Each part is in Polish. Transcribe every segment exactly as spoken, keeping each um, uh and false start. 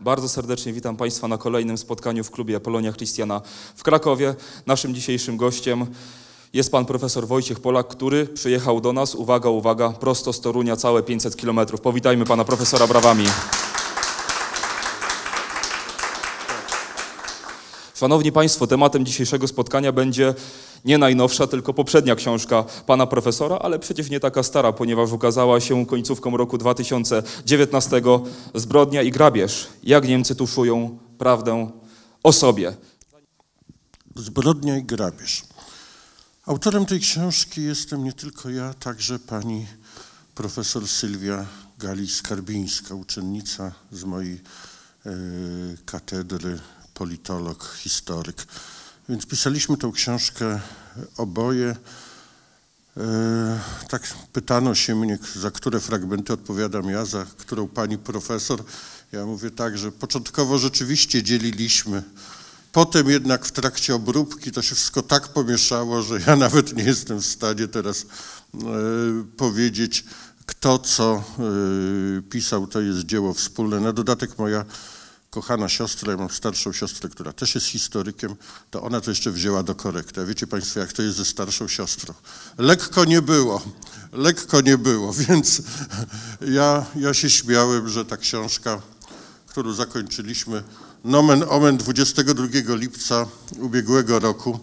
Bardzo serdecznie witam Państwa na kolejnym spotkaniu w klubie Polonia Christiana w Krakowie. Naszym dzisiejszym gościem jest pan profesor Wojciech Polak, który przyjechał do nas, uwaga, uwaga, prosto z Torunia, całe pięćset kilometrów. Powitajmy pana profesora brawami. Szanowni Państwo, tematem dzisiejszego spotkania będzie nie najnowsza, tylko poprzednia książka pana profesora, ale przecież nie taka stara, ponieważ ukazała się końcówką roku dwa tysiące dziewiętnastego. Zbrodnia i grabież. Jak Niemcy tuszują prawdę o sobie. Zbrodnia i grabież. Autorem tej książki jestem nie tylko ja, także pani profesor Sylwia Gali-Skarbińska, uczennica z mojej e, katedry, politolog, historyk. Więc pisaliśmy tę książkę oboje. E, tak pytano się mnie, za które fragmenty odpowiadam ja, za którą pani profesor. Ja mówię tak, że początkowo rzeczywiście dzieliliśmy. Potem jednak w trakcie obróbki to się wszystko tak pomieszało, że ja nawet nie jestem w stanie teraz e, powiedzieć, kto co e, pisał. To jest dzieło wspólne. Na dodatek moja kochana siostra, ja mam starszą siostrę, która też jest historykiem, to ona to jeszcze wzięła do korekty. A wiecie Państwo, jak to jest ze starszą siostrą? Lekko nie było, lekko nie było, więc ja, ja się śmiałem, że ta książka, którą zakończyliśmy nomen omen dwudziestego drugiego lipca ubiegłego roku,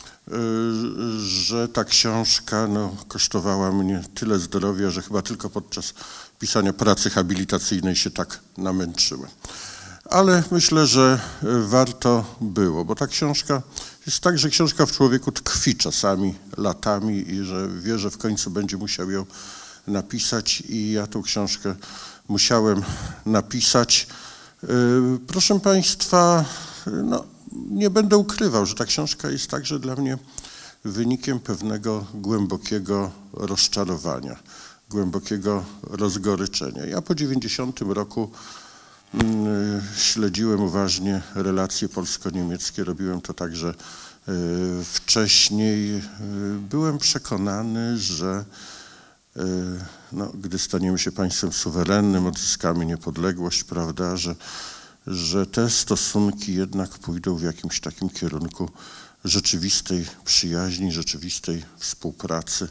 że ta książka no, kosztowała mnie tyle zdrowia, że chyba tylko podczas pisania pracy habilitacyjnej się tak namęczyłem. Ale myślę, że warto było, bo ta książka jest tak, że książka w człowieku tkwi czasami latami i że wie, że w końcu będzie musiał ją napisać i ja tą książkę musiałem napisać. Proszę Państwa, no, nie będę ukrywał, że ta książka jest także dla mnie wynikiem pewnego głębokiego rozczarowania, głębokiego rozgoryczenia. Ja po dziewięćdziesiątym roku śledziłem uważnie relacje polsko-niemieckie, robiłem to także wcześniej. Byłem przekonany, że no, gdy staniemy się państwem suwerennym, odzyskamy niepodległość, prawda, że, że te stosunki jednak pójdą w jakimś takim kierunku rzeczywistej przyjaźni, rzeczywistej współpracy.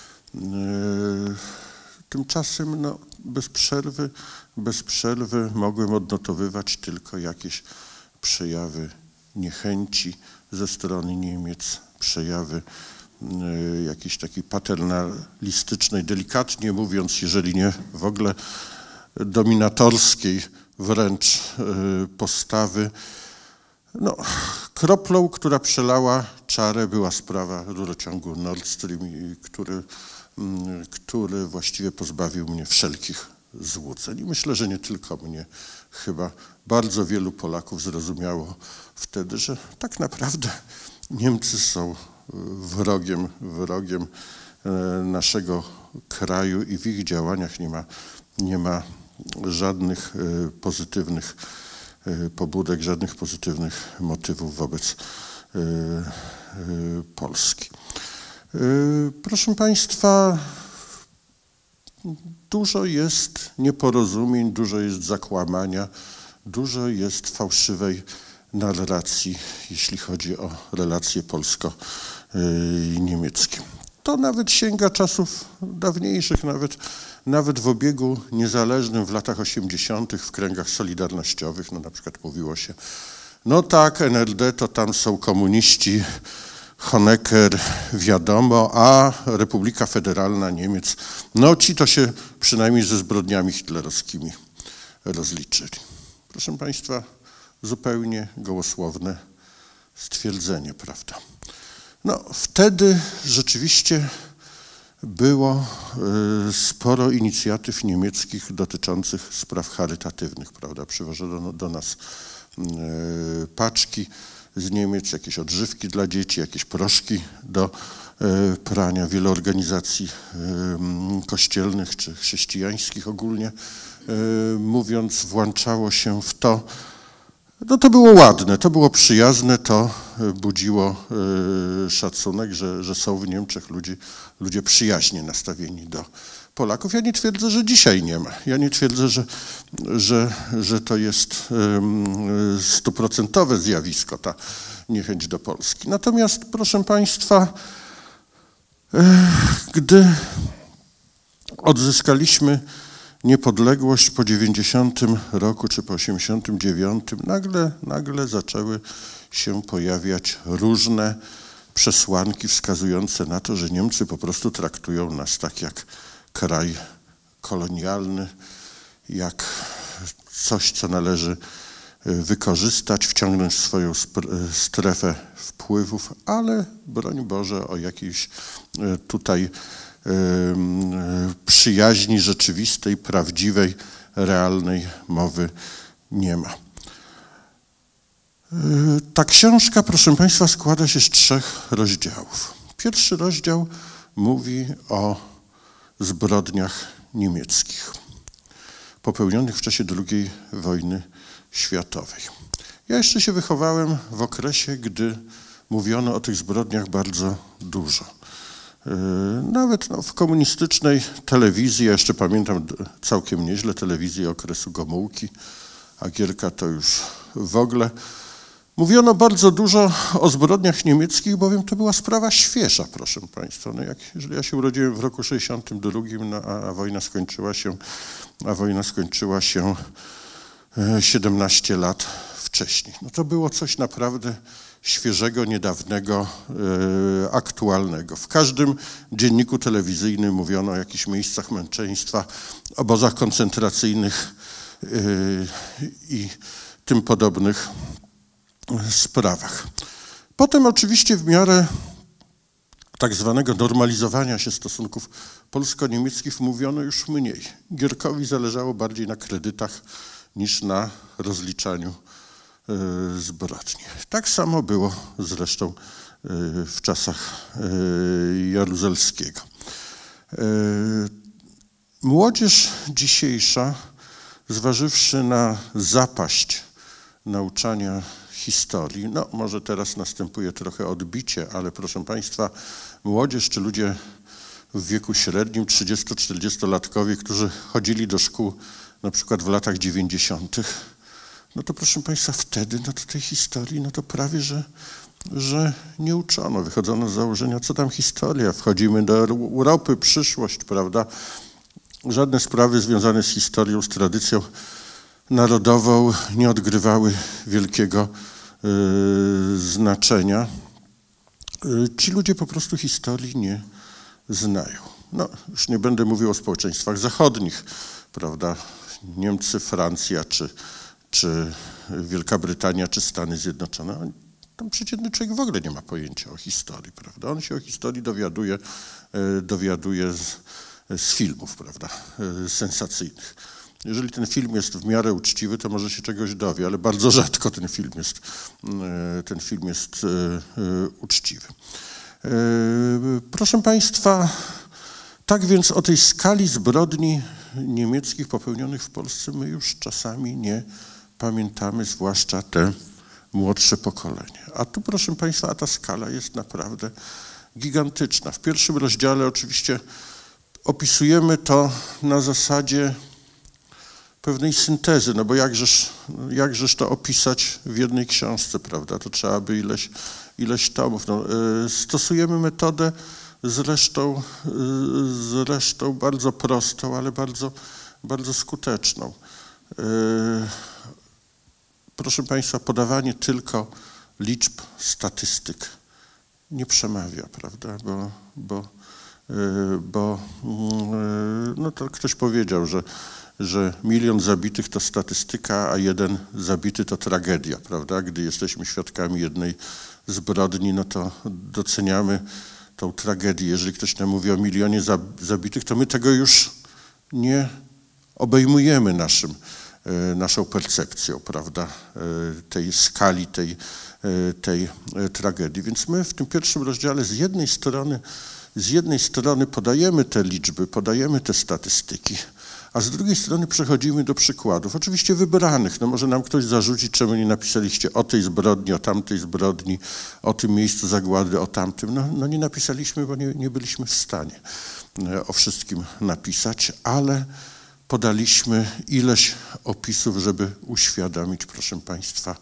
Tymczasem no, bez przerwy, bez przerwy mogłem odnotowywać tylko jakieś przejawy niechęci ze strony Niemiec, przejawy y, jakiejś takiej paternalistycznej, delikatnie mówiąc, jeżeli nie w ogóle dominatorskiej wręcz y, postawy. No, kroplą, która przelała czarę, była sprawa rurociągu Nord Stream, który który właściwie pozbawił mnie wszelkich złudzeń. I myślę, że nie tylko mnie, chyba bardzo wielu Polaków zrozumiało wtedy, że tak naprawdę Niemcy są wrogiem, wrogiem naszego kraju i w ich działaniach nie ma, nie ma żadnych pozytywnych pobudek, żadnych pozytywnych motywów wobec Polski. Proszę Państwa, dużo jest nieporozumień, dużo jest zakłamania, dużo jest fałszywej narracji, jeśli chodzi o relacje polsko-niemieckie. To nawet sięga czasów dawniejszych, nawet, nawet w obiegu niezależnym w latach osiemdziesiątych w kręgach solidarnościowych, no na przykład mówiło się, no tak, N L D to tam są komuniści, Honecker wiadomo, a Republika Federalna Niemiec, no ci to się przynajmniej ze zbrodniami hitlerowskimi rozliczyli. Proszę Państwa, zupełnie gołosłowne stwierdzenie, prawda? No wtedy rzeczywiście było y, sporo inicjatyw niemieckich dotyczących spraw charytatywnych, prawda? Przywożono do nas y, paczki z Niemiec, jakieś odżywki dla dzieci, jakieś proszki do e, prania. Wiele organizacji e, kościelnych czy chrześcijańskich ogólnie, e, mówiąc, włączało się w to. No to było ładne, to było przyjazne, to budziło e, szacunek, że, że są w Niemczech ludzie, ludzie przyjaźnie nastawieni do Polaków. Ja nie twierdzę, że dzisiaj nie ma. Ja nie twierdzę, że, że, że to jest stuprocentowe zjawisko, ta niechęć do Polski. Natomiast, proszę państwa, gdy odzyskaliśmy niepodległość po dziewięćdziesiątym roku czy po osiemdziesiątym dziewiątym, nagle, nagle zaczęły się pojawiać różne przesłanki wskazujące na to, że Niemcy po prostu traktują nas tak jak kraj kolonialny, jak coś, co należy wykorzystać, wciągnąć w swoją strefę wpływów, ale broń Boże o jakiejś tutaj przyjaźni rzeczywistej, prawdziwej, realnej mowy nie ma. Ta książka, proszę państwa, składa się z trzech rozdziałów. Pierwszy rozdział mówi o zbrodniach niemieckich popełnionych w czasie drugiej wojny światowej. Ja jeszcze się wychowałem w okresie, gdy mówiono o tych zbrodniach bardzo dużo. Nawet no, w komunistycznej telewizji, ja jeszcze pamiętam całkiem nieźle telewizję okresu Gomułki, a Gierka to już w ogóle. Mówiono bardzo dużo o zbrodniach niemieckich, bowiem to była sprawa świeża, proszę państwa. No jak, jeżeli ja się urodziłem w roku sześćdziesiątym drugim, no, a, a wojna skończyła się, a wojna skończyła się siedemnaście lat wcześniej. No to było coś naprawdę świeżego, niedawnego, e, aktualnego. W każdym dzienniku telewizyjnym mówiono o jakichś miejscach męczeństwa, obozach koncentracyjnych e, i tym podobnych sprawach. Potem oczywiście w miarę tak zwanego normalizowania się stosunków polsko-niemieckich mówiono już mniej. Gierkowi zależało bardziej na kredytach niż na rozliczaniu y, zbrodni. Tak samo było zresztą y, w czasach y, Jaruzelskiego. Y, młodzież dzisiejsza, zważywszy na zapaść nauczania historii, no może teraz następuje trochę odbicie, ale proszę państwa, młodzież czy ludzie w wieku średnim, trzydziesto-czterdziestolatkowie, którzy chodzili do szkół na przykład w latach dziewięćdziesiątych, no to proszę państwa, wtedy no to tej historii, no to prawie, że, że nie uczono. Wychodzono z założenia, co tam historia, wchodzimy do Europy, przyszłość, prawda? Żadne sprawy związane z historią, z tradycją narodową nie odgrywały wielkiego y, znaczenia. Y, ci ludzie po prostu historii nie znają. No, już nie będę mówił o społeczeństwach zachodnich, prawda? Niemcy, Francja, czy, czy Wielka Brytania, czy Stany Zjednoczone. Tam przeciętny człowiek w ogóle nie ma pojęcia o historii, prawda? On się o historii dowiaduje, y, dowiaduje z, z filmów, prawda? Y, sensacyjnych. Jeżeli ten film jest w miarę uczciwy, to może się czegoś dowie, ale bardzo rzadko ten film jest, ten film jest uczciwy. Proszę państwa, tak więc o tej skali zbrodni niemieckich popełnionych w Polsce my już czasami nie pamiętamy, zwłaszcza te młodsze pokolenie. A tu, proszę państwa, a ta skala jest naprawdę gigantyczna. W pierwszym rozdziale oczywiście opisujemy to na zasadzie pewnej syntezy, no bo jakżeż, jakżeż to opisać w jednej książce, prawda? To trzeba by ileś, ileś tomów. No, stosujemy metodę zresztą, zresztą bardzo prostą, ale bardzo, bardzo skuteczną. Proszę państwa, podawanie tylko liczb, statystyk nie przemawia, prawda? Bo, bo, bo no to ktoś powiedział, że że milion zabitych to statystyka, a jeden zabity to tragedia, prawda? Gdy jesteśmy świadkami jednej zbrodni, no to doceniamy tą tragedię. Jeżeli ktoś nam mówi o milionie zabitych, to my tego już nie obejmujemy naszym, naszą percepcją, prawda? Tej skali, tej, tej tragedii. Więc my w tym pierwszym rozdziale z jednej strony, z jednej strony podajemy te liczby, podajemy te statystyki, A z drugiej strony przechodzimy do przykładów, oczywiście wybranych. No może nam ktoś zarzucić, czemu nie napisaliście o tej zbrodni, o tamtej zbrodni, o tym miejscu zagłady, o tamtym. No, no nie napisaliśmy, bo nie, nie byliśmy w stanie o wszystkim napisać, ale podaliśmy ileś opisów, żeby uświadomić, proszę Państwa,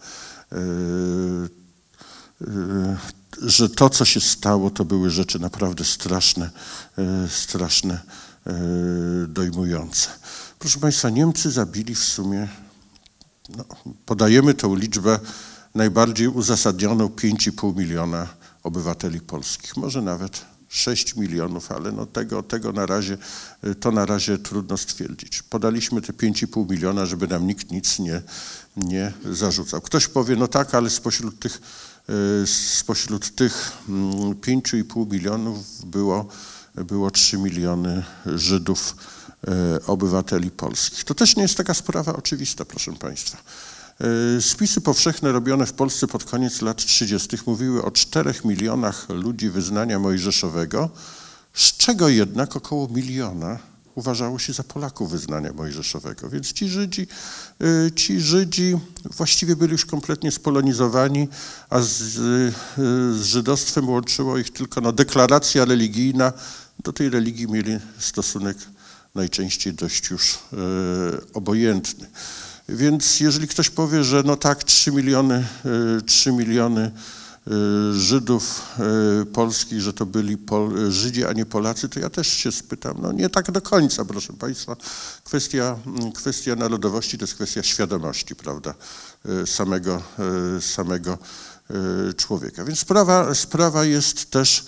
yy, yy, że to, co się stało, to były rzeczy naprawdę straszne, yy, straszne, yy, dojmujące. Proszę Państwa, Niemcy zabili w sumie, no, podajemy tą liczbę najbardziej uzasadnioną, pięć i pół miliona obywateli polskich, może nawet sześć milionów, ale no tego, tego na razie, to na razie trudno stwierdzić. Podaliśmy te pięć i pół miliona, żeby nam nikt nic nie, nie zarzucał. Ktoś powie, no tak, ale spośród tych, spośród tych pięć i pół milionów było, było trzy miliony Żydów, obywateli polskich. To też nie jest taka sprawa oczywista, proszę Państwa. Spisy powszechne robione w Polsce pod koniec lat trzydziestych mówiły o czterech milionach ludzi wyznania mojżeszowego, z czego jednak około miliona uważało się za Polaków wyznania mojżeszowego. Więc ci Żydzi, ci Żydzi właściwie byli już kompletnie spolonizowani, a z, z żydostwem łączyło ich tylko no, deklaracja religijna. Do tej religii mieli stosunek najczęściej dość już e, obojętny. Więc jeżeli ktoś powie, że no tak, trzy miliony, trzy miliony Żydów polskich, że to byli Pol- Żydzi, a nie Polacy, to ja też się spytam. No nie tak do końca, proszę Państwa. Kwestia, kwestia narodowości to jest kwestia świadomości, prawda, samego, samego człowieka. Więc sprawa, sprawa jest też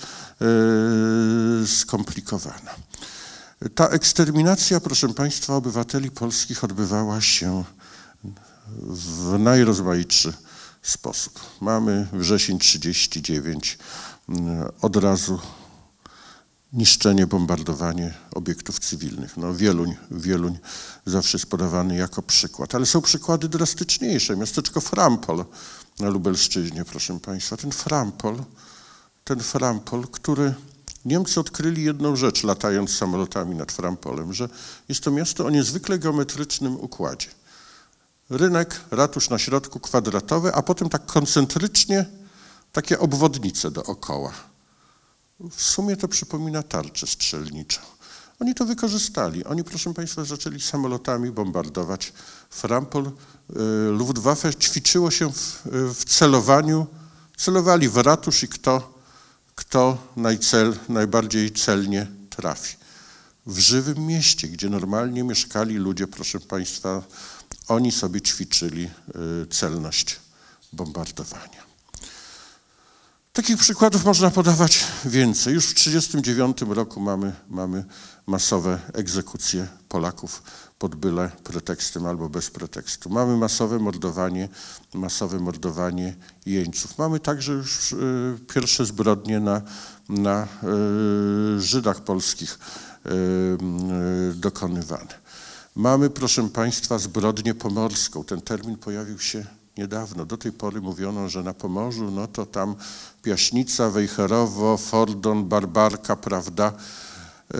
skomplikowana. Ta eksterminacja, proszę Państwa, obywateli polskich odbywała się w najrozmaitszy sposób. Mamy wrzesień trzydziesty dziewiąty, od razu niszczenie, bombardowanie obiektów cywilnych. No Wieluń, Wieluń zawsze jest podawany jako przykład, ale są przykłady drastyczniejsze. Miasteczko Frampol na Lubelszczyźnie, proszę Państwa. Ten Frampol, ten Frampol, który Niemcy odkryli jedną rzecz, latając samolotami nad Frampolem, że jest to miasto o niezwykle geometrycznym układzie. Rynek, ratusz na środku, kwadratowy, a potem tak koncentrycznie takie obwodnice dookoła. W sumie to przypomina tarczę strzelniczą. Oni to wykorzystali. Oni, proszę Państwa, zaczęli samolotami bombardować Frampol. Luftwaffe ćwiczyło się w, w celowaniu, celowali w ratusz i kto, kto najcel, najbardziej celnie trafi. W żywym mieście, gdzie normalnie mieszkali ludzie, proszę Państwa, oni sobie ćwiczyli celność bombardowania. Takich przykładów można podawać więcej. Już w tysiąc dziewięćset trzydziestym dziewiątym roku mamy, mamy masowe egzekucje Polaków pod byle pretekstem albo bez pretekstu. Mamy masowe mordowanie, masowe mordowanie jeńców. Mamy także już y, pierwsze zbrodnie na, na y, Żydach polskich y, y, dokonywane. Mamy, proszę Państwa, zbrodnię pomorską. Ten termin pojawił się niedawno. Do tej pory mówiono, że na Pomorzu, no to tam Piaśnica, Wejherowo, Fordon, Barbarka, prawda. Yy,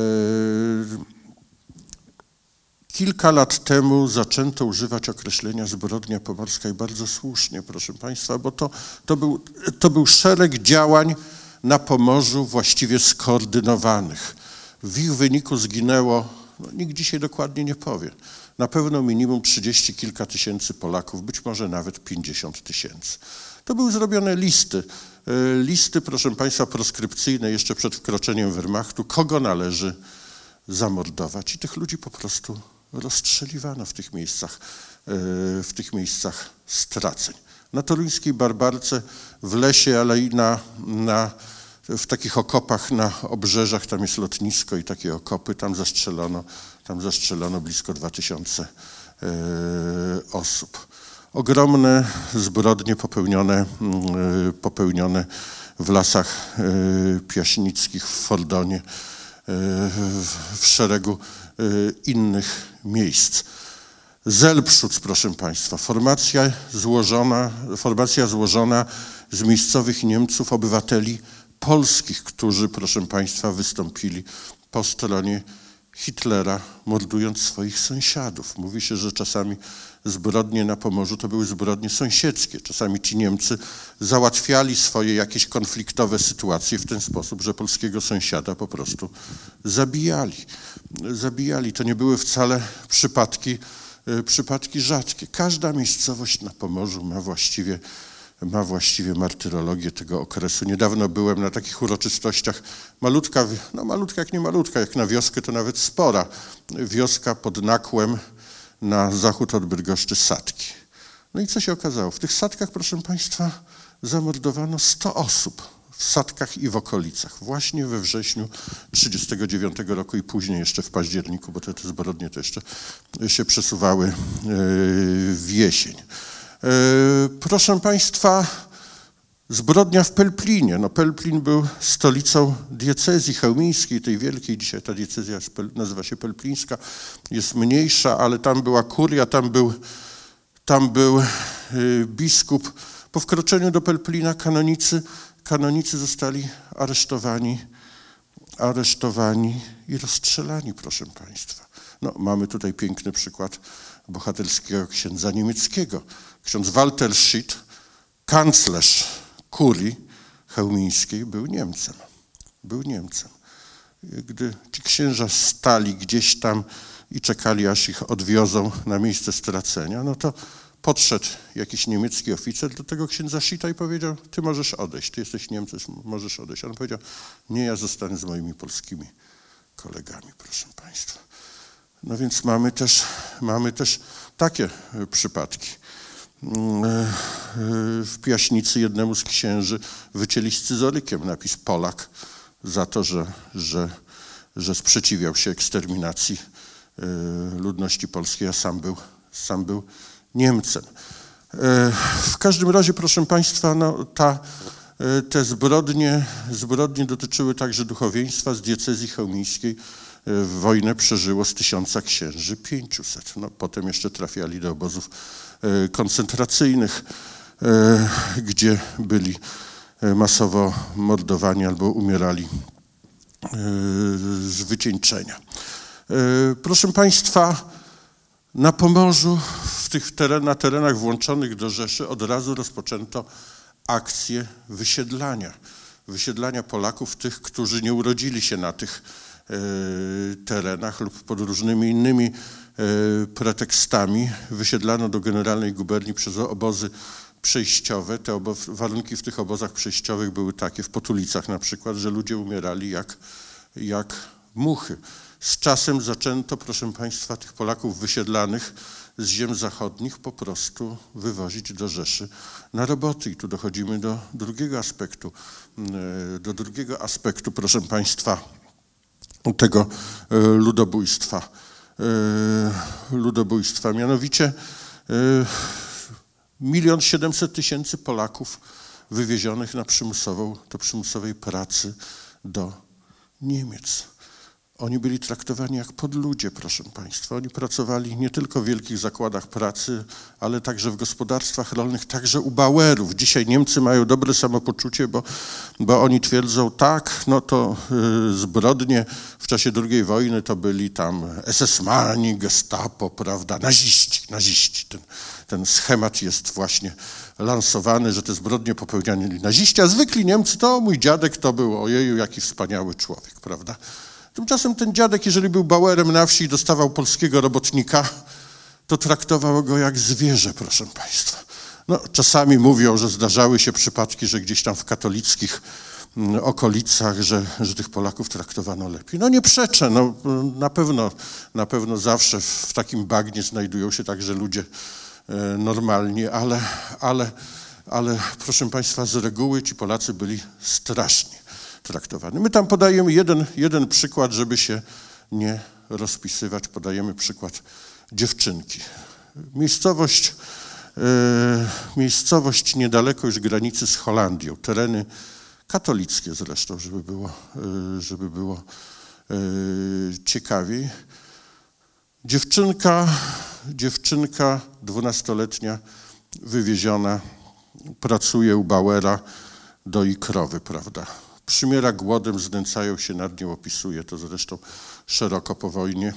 kilka lat temu zaczęto używać określenia zbrodnia pomorska i bardzo słusznie, proszę Państwa, bo to, to, był, to był szereg działań na Pomorzu właściwie skoordynowanych. W ich wyniku zginęło, no, nikt dzisiaj dokładnie nie powie, na pewno minimum trzydzieści kilka tysięcy Polaków, być może nawet pięćdziesiąt tysięcy. To były zrobione listy, listy, proszę Państwa, proskrypcyjne jeszcze przed wkroczeniem Wehrmachtu, kogo należy zamordować i tych ludzi po prostu rozstrzeliwano w tych miejscach, w tych miejscach straceń. Na toruńskiej Barbarce, w lesie, ale i na, na, w takich okopach na obrzeżach, tam jest lotnisko i takie okopy, tam zastrzelono, tam zastrzelono blisko dwa tysiące osób. Ogromne zbrodnie popełnione, popełnione w lasach piaśnickich, w Fordonie, w szeregu innych miejsc. Zelbschutz, proszę Państwa, formacja złożona, formacja złożona z miejscowych Niemców, obywateli polskich, którzy, proszę Państwa, wystąpili po stronie Hitlera, mordując swoich sąsiadów. Mówi się, że czasami zbrodnie na Pomorzu to były zbrodnie sąsiedzkie. Czasami ci Niemcy załatwiali swoje jakieś konfliktowe sytuacje w ten sposób, że polskiego sąsiada po prostu zabijali. Zabijali. To nie były wcale przypadki, przypadki rzadkie. Każda miejscowość na Pomorzu ma właściwie ma właściwie martyrologię tego okresu. Niedawno byłem na takich uroczystościach, malutka, no malutka jak nie malutka, jak na wioskę to nawet spora, wioska pod Nakłem na zachód od Bydgoszczy, Sadki. No i co się okazało? W tych Sadkach, proszę Państwa, zamordowano sto osób w Sadkach i w okolicach, właśnie we wrześniu trzydziestego dziewiątego roku i później jeszcze w październiku, bo te, te zbrodnie to jeszcze się przesuwały w jesień. Proszę Państwa, zbrodnia w Pelplinie. No, Pelplin był stolicą diecezji chełmińskiej, tej wielkiej. Dzisiaj ta diecezja nazywa się pelplińska, jest mniejsza, ale tam była kuria, tam był, tam był biskup. Po wkroczeniu do Pelplina kanonicy, kanonicy zostali aresztowani, aresztowani i rozstrzelani, proszę Państwa. No, mamy tutaj piękny przykład bohaterskiego księdza niemieckiego. Ksiądz Walter Schitt, kanclerz kurii chełmińskiej, był Niemcem. Był Niemcem. Gdy ci księża stali gdzieś tam i czekali, aż ich odwiozą na miejsce stracenia, no to podszedł jakiś niemiecki oficer do tego księdza Schitta i powiedział: ty możesz odejść, ty jesteś Niemcem, możesz odejść. On powiedział: nie, ja zostanę z moimi polskimi kolegami, proszę Państwa. No więc mamy też, mamy też takie przypadki. W Piaśnicy jednemu z księży wycięli scyzorykiem napis Polak za to, że, że, że sprzeciwiał się eksterminacji ludności polskiej, a sam był, sam był Niemcem. W każdym razie, proszę Państwa, no, ta, te zbrodnie, zbrodnie dotyczyły także duchowieństwa z diecezji chełmińskiej. Wojnę przeżyło z tysiąca księży pięciuset. No, potem jeszcze trafiali do obozów koncentracyjnych, gdzie byli masowo mordowani albo umierali z wycieńczenia. Proszę Państwa, na Pomorzu, w tych teren, na terenach włączonych do Rzeszy od razu rozpoczęto akcję wysiedlania. Wysiedlania Polaków, tych, którzy nie urodzili się na tych terenach lub pod różnymi innymi pretekstami. Wysiedlano do Generalnej Guberni przez obozy przejściowe. Te obo warunki w tych obozach przejściowych były takie, w Potulicach na przykład, że ludzie umierali jak, jak muchy. Z czasem zaczęto, proszę Państwa, tych Polaków wysiedlanych z ziem zachodnich po prostu wywozić do Rzeszy na roboty. I tu dochodzimy do drugiego aspektu, do drugiego aspektu, proszę Państwa, tego ludobójstwa. ludobójstwa. Mianowicie milion siedemset tysięcy Polaków wywiezionych na przymusową, do przymusowej pracy do Niemiec. Oni byli traktowani jak podludzie, proszę Państwa. Oni pracowali nie tylko w wielkich zakładach pracy, ale także w gospodarstwach rolnych, także u Bauerów. Dzisiaj Niemcy mają dobre samopoczucie, bo, bo oni twierdzą, tak, no to y, zbrodnie w czasie drugiej wojny to byli tam esesmani, gestapo, prawda, naziści, naziści. Ten, ten schemat jest właśnie lansowany, że te zbrodnie popełniali naziści, a zwykli Niemcy to mój dziadek to był, ojeju, jaki wspaniały człowiek, prawda. Tymczasem ten dziadek, jeżeli był Bauerem na wsi i dostawał polskiego robotnika, to traktował go jak zwierzę, proszę Państwa. No, czasami mówią, że zdarzały się przypadki, że gdzieś tam w katolickich okolicach, że, że tych Polaków traktowano lepiej. No nie przeczę, no, na pewno, na pewno zawsze w takim bagnie znajdują się także ludzie normalni, ale, ale, ale proszę Państwa, z reguły ci Polacy byli strasznie traktowany. My tam podajemy jeden, jeden przykład, żeby się nie rozpisywać. Podajemy przykład dziewczynki. Miejscowość, e, miejscowość niedaleko już granicy z Holandią. Tereny katolickie zresztą, żeby było, e, żeby było e, ciekawiej. Dziewczynka, dziewczynka dwunastoletnia wywieziona, pracuje u Bauera, doi krowy, prawda. przymiera głodem, znęcają się nad nią, opisuje to zresztą szeroko po wojnie.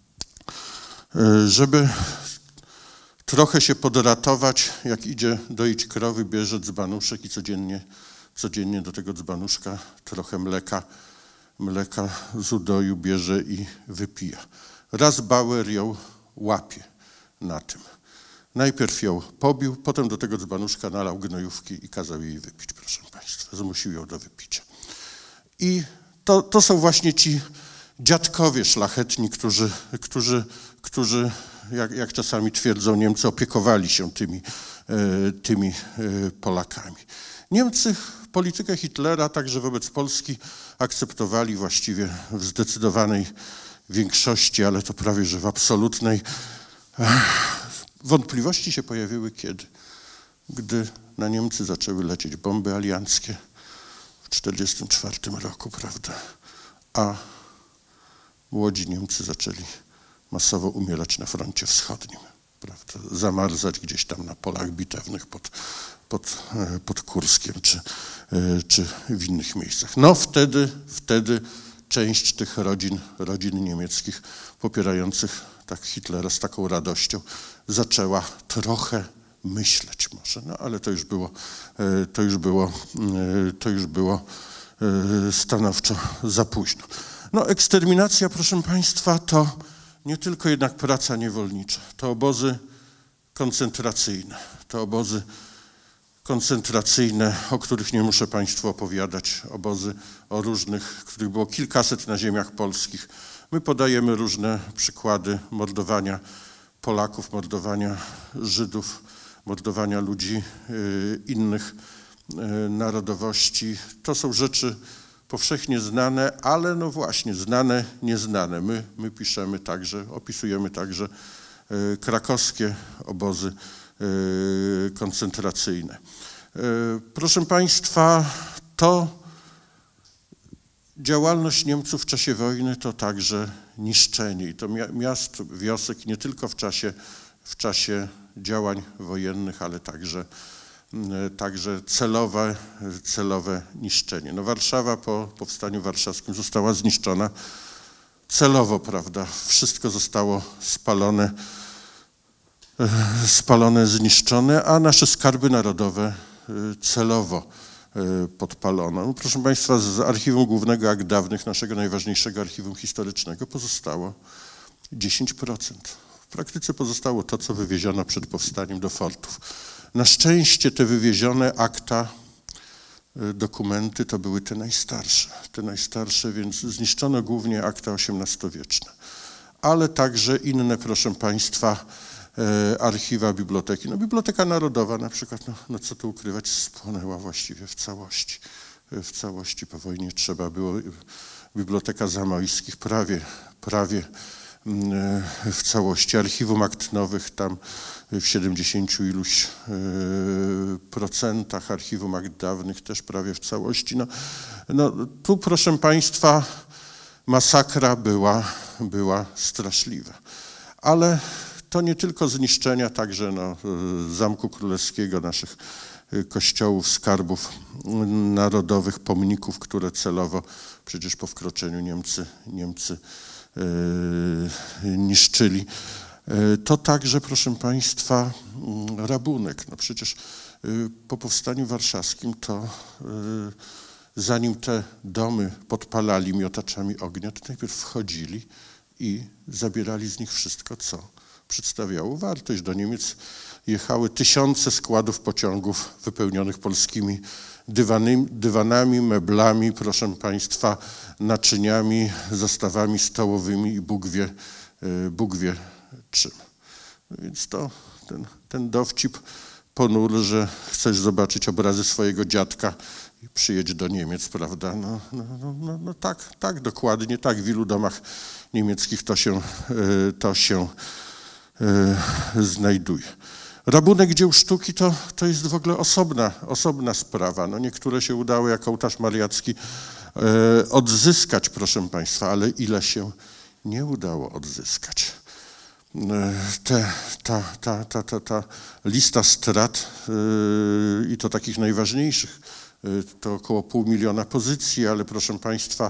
Żeby trochę się podratować, jak idzie doić krowy, bierze dzbanuszek i codziennie, codziennie do tego dzbanuszka trochę mleka, mleka z udoju bierze i wypija. Raz Bauer ją łapie na tym. Najpierw ją pobił, potem do tego dzbanuszka nalał gnojówki i kazał jej wypić, proszę państwa. Zmusił ją do wypicia. I to, to są właśnie ci dziadkowie szlachetni, którzy, którzy, którzy jak, jak czasami twierdzą Niemcy, opiekowali się tymi, e, tymi e, Polakami. Niemcy politykę Hitlera także wobec Polski akceptowali właściwie w zdecydowanej większości, ale to prawie że w absolutnej. Wątpliwości się pojawiły kiedy? Gdy na Niemcy zaczęły lecieć bomby alianckie w tysiąc dziewięćset czterdziestym czwartym roku, prawda? A młodzi Niemcy zaczęli masowo umierać na froncie wschodnim, prawda? Zamarzać gdzieś tam na polach bitewnych pod, pod, pod Kurskiem czy, czy w innych miejscach. No wtedy, wtedy część tych rodzin, rodzin niemieckich popierających tak Hitlera z taką radością zaczęła trochę myśleć może, no ale to już było, to już było, to już było stanowczo za późno. No eksterminacja, proszę państwa, to nie tylko jednak praca niewolnicza, to obozy koncentracyjne, to obozy koncentracyjne, o których nie muszę państwu opowiadać, obozy o różnych, których było kilkaset na ziemiach polskich. My podajemy różne przykłady mordowania Polaków, mordowania Żydów, mordowania ludzi y, innych y, narodowości. To są rzeczy powszechnie znane, ale no właśnie, znane, nieznane. My, my piszemy także, opisujemy także y, krakowskie obozy y, koncentracyjne. Y, proszę państwa, to działalność Niemców w czasie wojny to także niszczenie i to miast, wiosek nie tylko w czasie, w czasie działań wojennych, ale także, także celowe, celowe niszczenie. No Warszawa po powstaniu warszawskim została zniszczona celowo, prawda? Wszystko zostało spalone, spalone, zniszczone, a nasze skarby narodowe celowo podpalono. Proszę państwa, z Archiwum Głównego Akt Dawnych, naszego najważniejszego archiwum historycznego, pozostało dziesięć procent. W praktyce pozostało to, co wywieziono przed powstaniem do fortów. Na szczęście te wywiezione akta, dokumenty to były te najstarsze, te najstarsze, więc zniszczono głównie akta osiemnastowieczne, ale także inne, proszę państwa, archiwa, biblioteki. No Biblioteka Narodowa na przykład, no, no co tu ukrywać, spłonęła właściwie w całości. W całości po wojnie trzeba było, Biblioteka Zamojskich prawie, prawie w całości. Archiwum Akt Nowych tam w siedemdziesięciu iluś procentach, Archiwum Akt Dawnych też prawie w całości. No, no tu proszę państwa masakra była, była straszliwa. Ale to nie tylko zniszczenia, także no, Zamku Królewskiego, naszych kościołów, skarbów narodowych, pomników, które celowo przecież po wkroczeniu Niemcy, Niemcy yy, niszczyli. To także, proszę państwa, rabunek. No przecież yy, po powstaniu warszawskim to yy, zanim te domy podpalali miotaczami ognia, to najpierw wchodzili i zabierali z nich wszystko, co przedstawiało wartość. Do Niemiec jechały tysiące składów pociągów wypełnionych polskimi dywany, dywanami, meblami, proszę państwa, naczyniami, zestawami stołowymi i Bóg wie, Bóg wie czym. No więc to ten, ten dowcip ponury, że chcesz zobaczyć obrazy swojego dziadka i przyjedź do Niemiec, prawda? No, no, no, no, no tak, tak, dokładnie, tak. W ilu domach niemieckich to się, to się znajduje. Rabunek dzieł sztuki to, to jest w ogóle osobna, osobna sprawa. No niektóre się udało, jak ołtarz mariacki, e, odzyskać, proszę państwa, ale ile się nie udało odzyskać. E, te, ta, ta, ta, ta, ta lista strat e, i to takich najważniejszych to około pół miliona pozycji, ale proszę Państwa,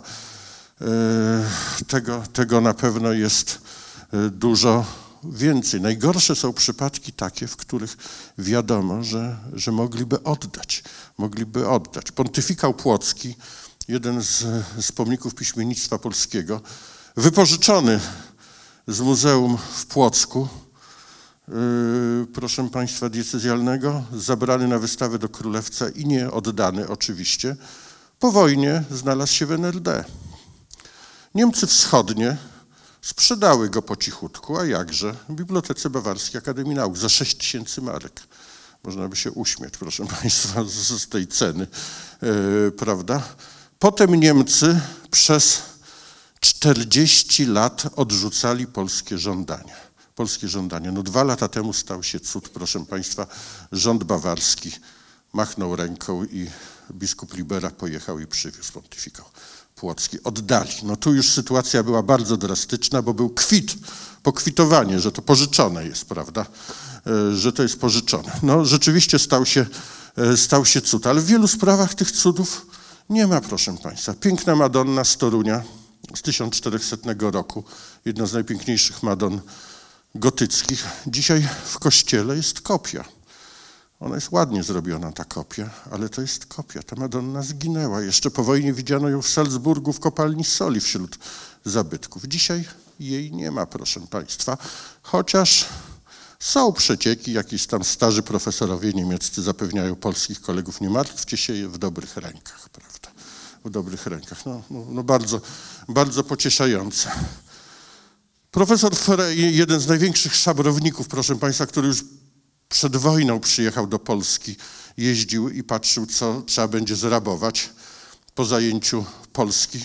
tego, tego na pewno jest dużo więcej. Najgorsze są przypadki takie, w których wiadomo, że, że mogliby oddać, mogliby oddać. Pontyfikał Płocki, jeden z, z pomników piśmiennictwa polskiego, wypożyczony z muzeum w Płocku, Yy, proszę Państwa, diecezjalnego, zabrany na wystawę do Królewca i nie oddany oczywiście, po wojnie znalazł się w N L D. Niemcy Wschodnie sprzedały go po cichutku, a jakże, w Bibliotece Bawarskiej Akademii Nauk za sześć tysięcy marek. Można by się uśmiać, proszę Państwa, z, z tej ceny, yy, prawda? Potem Niemcy przez czterdzieści lat odrzucali polskie żądania. Polskie żądania. No dwa lata temu stał się cud, proszę Państwa, rząd bawarski machnął ręką i biskup Libera pojechał i przywiózł pontyfikał Płocki. Oddali. No tu już sytuacja była bardzo drastyczna, bo był kwit, pokwitowanie, że to pożyczone jest, prawda, że to jest pożyczone. No rzeczywiście stał się, stał się cud, ale w wielu sprawach tych cudów nie ma, proszę Państwa. Piękna Madonna z Torunia z tysiąc czterychsetnego roku, jedna z najpiękniejszych Madon gotyckich. Dzisiaj w kościele jest kopia. Ona jest ładnie zrobiona, ta kopia, ale to jest kopia. Ta Madonna zginęła. Jeszcze po wojnie widziano ją w Salzburgu w kopalni soli wśród zabytków. Dzisiaj jej nie ma, proszę Państwa, chociaż są przecieki, jakieś tam starzy profesorowie niemieccy zapewniają polskich kolegów, nie martwcie się, w dobrych rękach, prawda? W dobrych rękach. No, no, no bardzo, bardzo pocieszające. Profesor Frey, jeden z największych szabrowników, proszę Państwa, który już przed wojną przyjechał do Polski, jeździł i patrzył, co trzeba będzie zrabować po zajęciu Polski.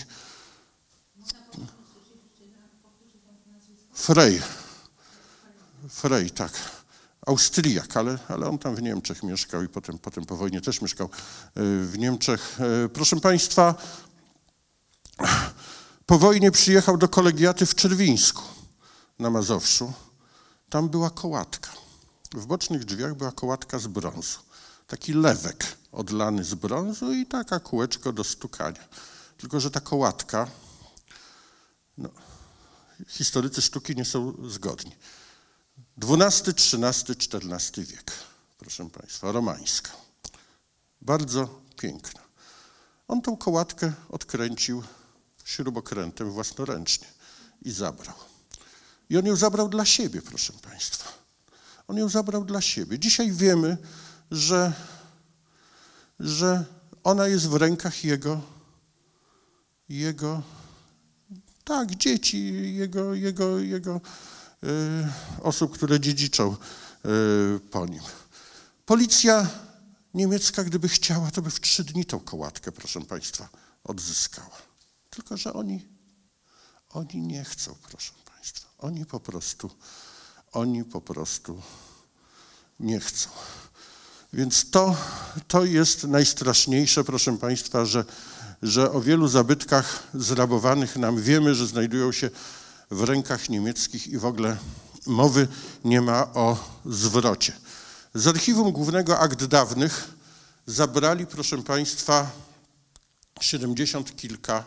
Frey. Frey, tak. Austriak, ale, ale on tam w Niemczech mieszkał i potem, potem po wojnie też mieszkał w Niemczech. Proszę Państwa, po wojnie przyjechał do kolegiaty w Czerwińsku na Mazowszu. Tam była kołatka. W bocznych drzwiach była kołatka z brązu. Taki lewek odlany z brązu i taka kółeczko do stukania. Tylko że ta kołatka, no, historycy sztuki nie są zgodni. dwunasty, trzynasty, czternasty wiek, proszę Państwa, romańska. Bardzo piękna. On tą kołatkę odkręcił śrubokrętem własnoręcznie i zabrał. I on ją zabrał dla siebie, proszę Państwa. On ją zabrał dla siebie. Dzisiaj wiemy, że, że ona jest w rękach jego, jego tak, dzieci, jego, jego, jego y, osób, które dziedziczą y, po nim. Policja niemiecka, gdyby chciała, to by w trzy dni tą kołatkę, proszę Państwa, odzyskała. Tylko że oni, oni nie chcą, proszę Państwa. Oni po prostu, oni po prostu nie chcą. Więc to, to jest najstraszniejsze, proszę Państwa, że, że o wielu zabytkach zrabowanych nam wiemy, że znajdują się w rękach niemieckich i w ogóle mowy nie ma o zwrocie. Z Archiwum Głównego Akt Dawnych zabrali, proszę Państwa, siedemdziesiąt kilka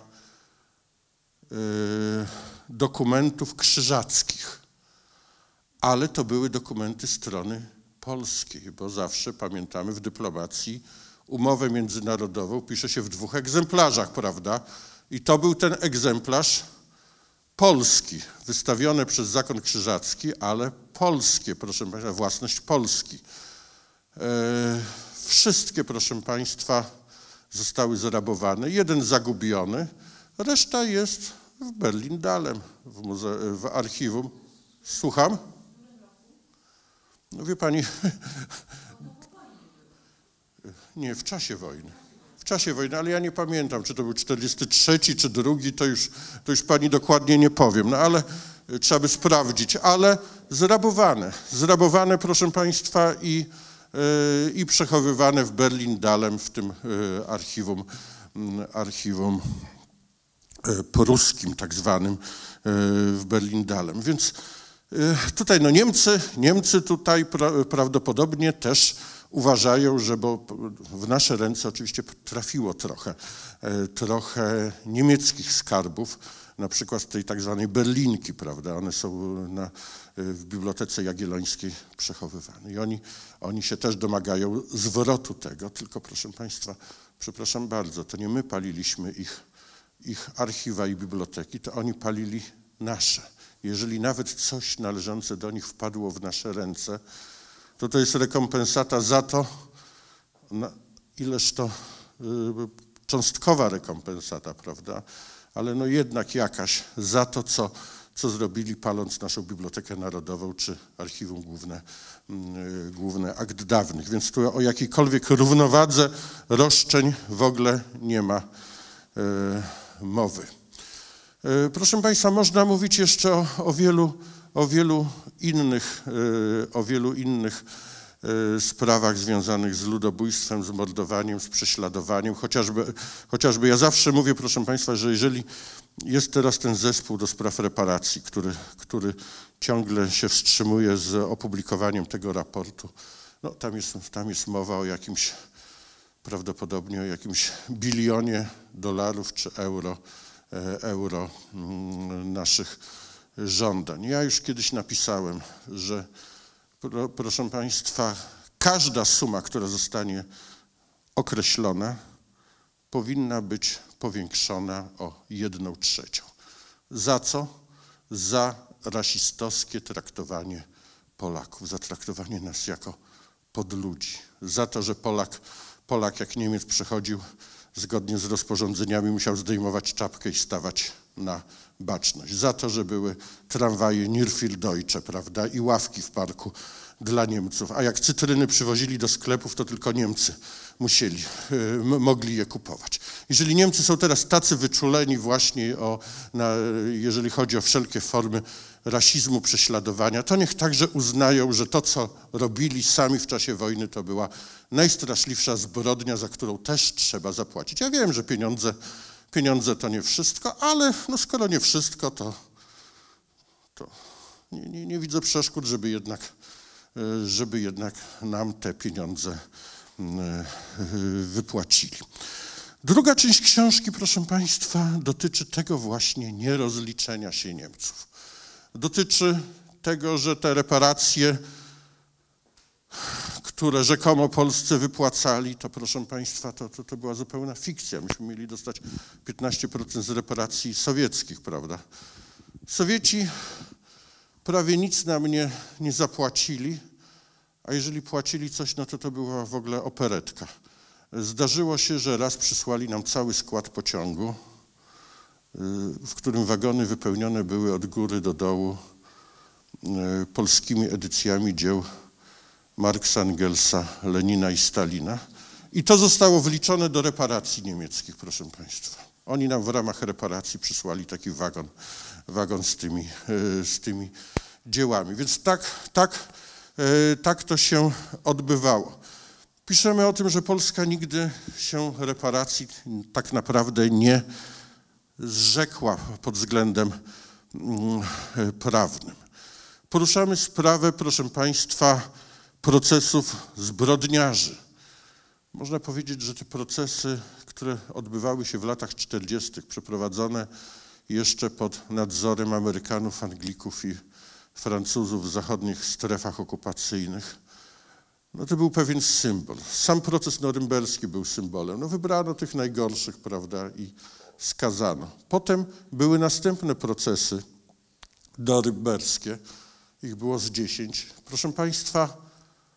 yy, dokumentów krzyżackich, ale to były dokumenty strony polskiej, bo zawsze pamiętamy w dyplomacji umowę międzynarodową pisze się w dwóch egzemplarzach, prawda? I to był ten egzemplarz polski, wystawiony przez Zakon Krzyżacki, ale polskie, proszę Państwa, własność Polski. E, wszystkie, proszę Państwa, zostały zrabowane. Jeden zagubiony, reszta jest w Berlin-Dahlem, w, muze- w archiwum. Słucham? No wie Pani, nie, w czasie wojny. W czasie wojny, ale ja nie pamiętam, czy to był czterdziesty trzeci, czy drugi, to już, to już Pani dokładnie nie powiem, no ale trzeba by sprawdzić, ale zrabowane, zrabowane, proszę Państwa, i, yy, i przechowywane w Berlin-Dahlem, w tym yy, archiwum, yy, archiwum yy, pruskim tak zwanym yy, w Berlin-Dahlem. Więc yy, tutaj no Niemcy, Niemcy tutaj pra, prawdopodobnie też uważają, że bo w nasze ręce oczywiście trafiło trochę, trochę niemieckich skarbów, na przykład tej tak zwanej Berlinki, prawda? One są na, w Bibliotece Jagiellońskiej przechowywane. I oni, oni się też domagają zwrotu tego, tylko proszę Państwa, przepraszam bardzo, to nie my paliliśmy ich, ich archiwa i biblioteki, to oni palili nasze. Jeżeli nawet coś należące do nich wpadło w nasze ręce, to to jest rekompensata za to, no, ileż to y, cząstkowa rekompensata, prawda? Ale no jednak jakaś za to, co, co zrobili, paląc naszą Bibliotekę Narodową czy Archiwum Główne, y, Główne Akt Dawnych. Więc tu o jakiejkolwiek równowadze roszczeń w ogóle nie ma y, mowy. Y, proszę Państwa, można mówić jeszcze o, o wielu, o wielu innych, y, o wielu innych sprawach związanych z ludobójstwem, z mordowaniem, z prześladowaniem. Chociażby, chociażby ja zawsze mówię, proszę Państwa, że jeżeli jest teraz ten zespół do spraw reparacji, który, który ciągle się wstrzymuje z opublikowaniem tego raportu, no tam jest, tam jest mowa o jakimś, prawdopodobnie o jakimś bilionie dolarów czy euro, euro naszych żądań. Ja już kiedyś napisałem, że proszę Państwa, każda suma, która zostanie określona, powinna być powiększona o jedną trzecią. Za co? Za rasistowskie traktowanie Polaków, za traktowanie nas jako podludzi. Za to, że Polak, Polak jak Niemiec przechodził zgodnie z rozporządzeniami, musiał zdejmować czapkę i stawać na baczność. Za to, że były tramwaje Nürnberg, prawda, i ławki w parku dla Niemców. A jak cytryny przywozili do sklepów, to tylko Niemcy musieli, y, mogli je kupować. Jeżeli Niemcy są teraz tacy wyczuleni właśnie, o, na, jeżeli chodzi o wszelkie formy rasizmu, prześladowania, to niech także uznają, że to, co robili sami w czasie wojny, to była najstraszliwsza zbrodnia, za którą też trzeba zapłacić. Ja wiem, że pieniądze Pieniądze to nie wszystko, ale no skoro nie wszystko, to, to nie, nie, nie widzę przeszkód, żeby jednak, żeby jednak nam te pieniądze wypłacili. Druga część książki, proszę Państwa, dotyczy tego właśnie nierozliczenia się Niemców. Dotyczy tego, że te reparacje, które rzekomo Polsce wypłacali, to proszę Państwa, to, to, to była zupełna fikcja. Myśmy mieli dostać piętnaście procent z reparacji sowieckich, prawda? Sowieci prawie nic nam nie, nie zapłacili, a jeżeli płacili coś, no to to była w ogóle operetka. Zdarzyło się, że raz przysłali nam cały skład pociągu, w którym wagony wypełnione były od góry do dołu polskimi edycjami dzieł Marksa, Engelsa, Lenina i Stalina. I to zostało wliczone do reparacji niemieckich, proszę Państwa. Oni nam w ramach reparacji przysłali taki wagon, wagon z tymi, z tymi dziełami. Więc tak, tak, tak to się odbywało. Piszemy o tym, że Polska nigdy się reparacji tak naprawdę nie zrzekła pod względem prawnym. Poruszamy sprawę, proszę Państwa, procesów zbrodniarzy. Można powiedzieć, że te procesy, które odbywały się w latach czterdziestych, przeprowadzone jeszcze pod nadzorem Amerykanów, Anglików i Francuzów w zachodnich strefach okupacyjnych, no to był pewien symbol. Sam proces norymberski był symbolem. No wybrano tych najgorszych, prawda, i skazano. Potem były następne procesy norymberskie. Ich było z dziesięć. Proszę Państwa,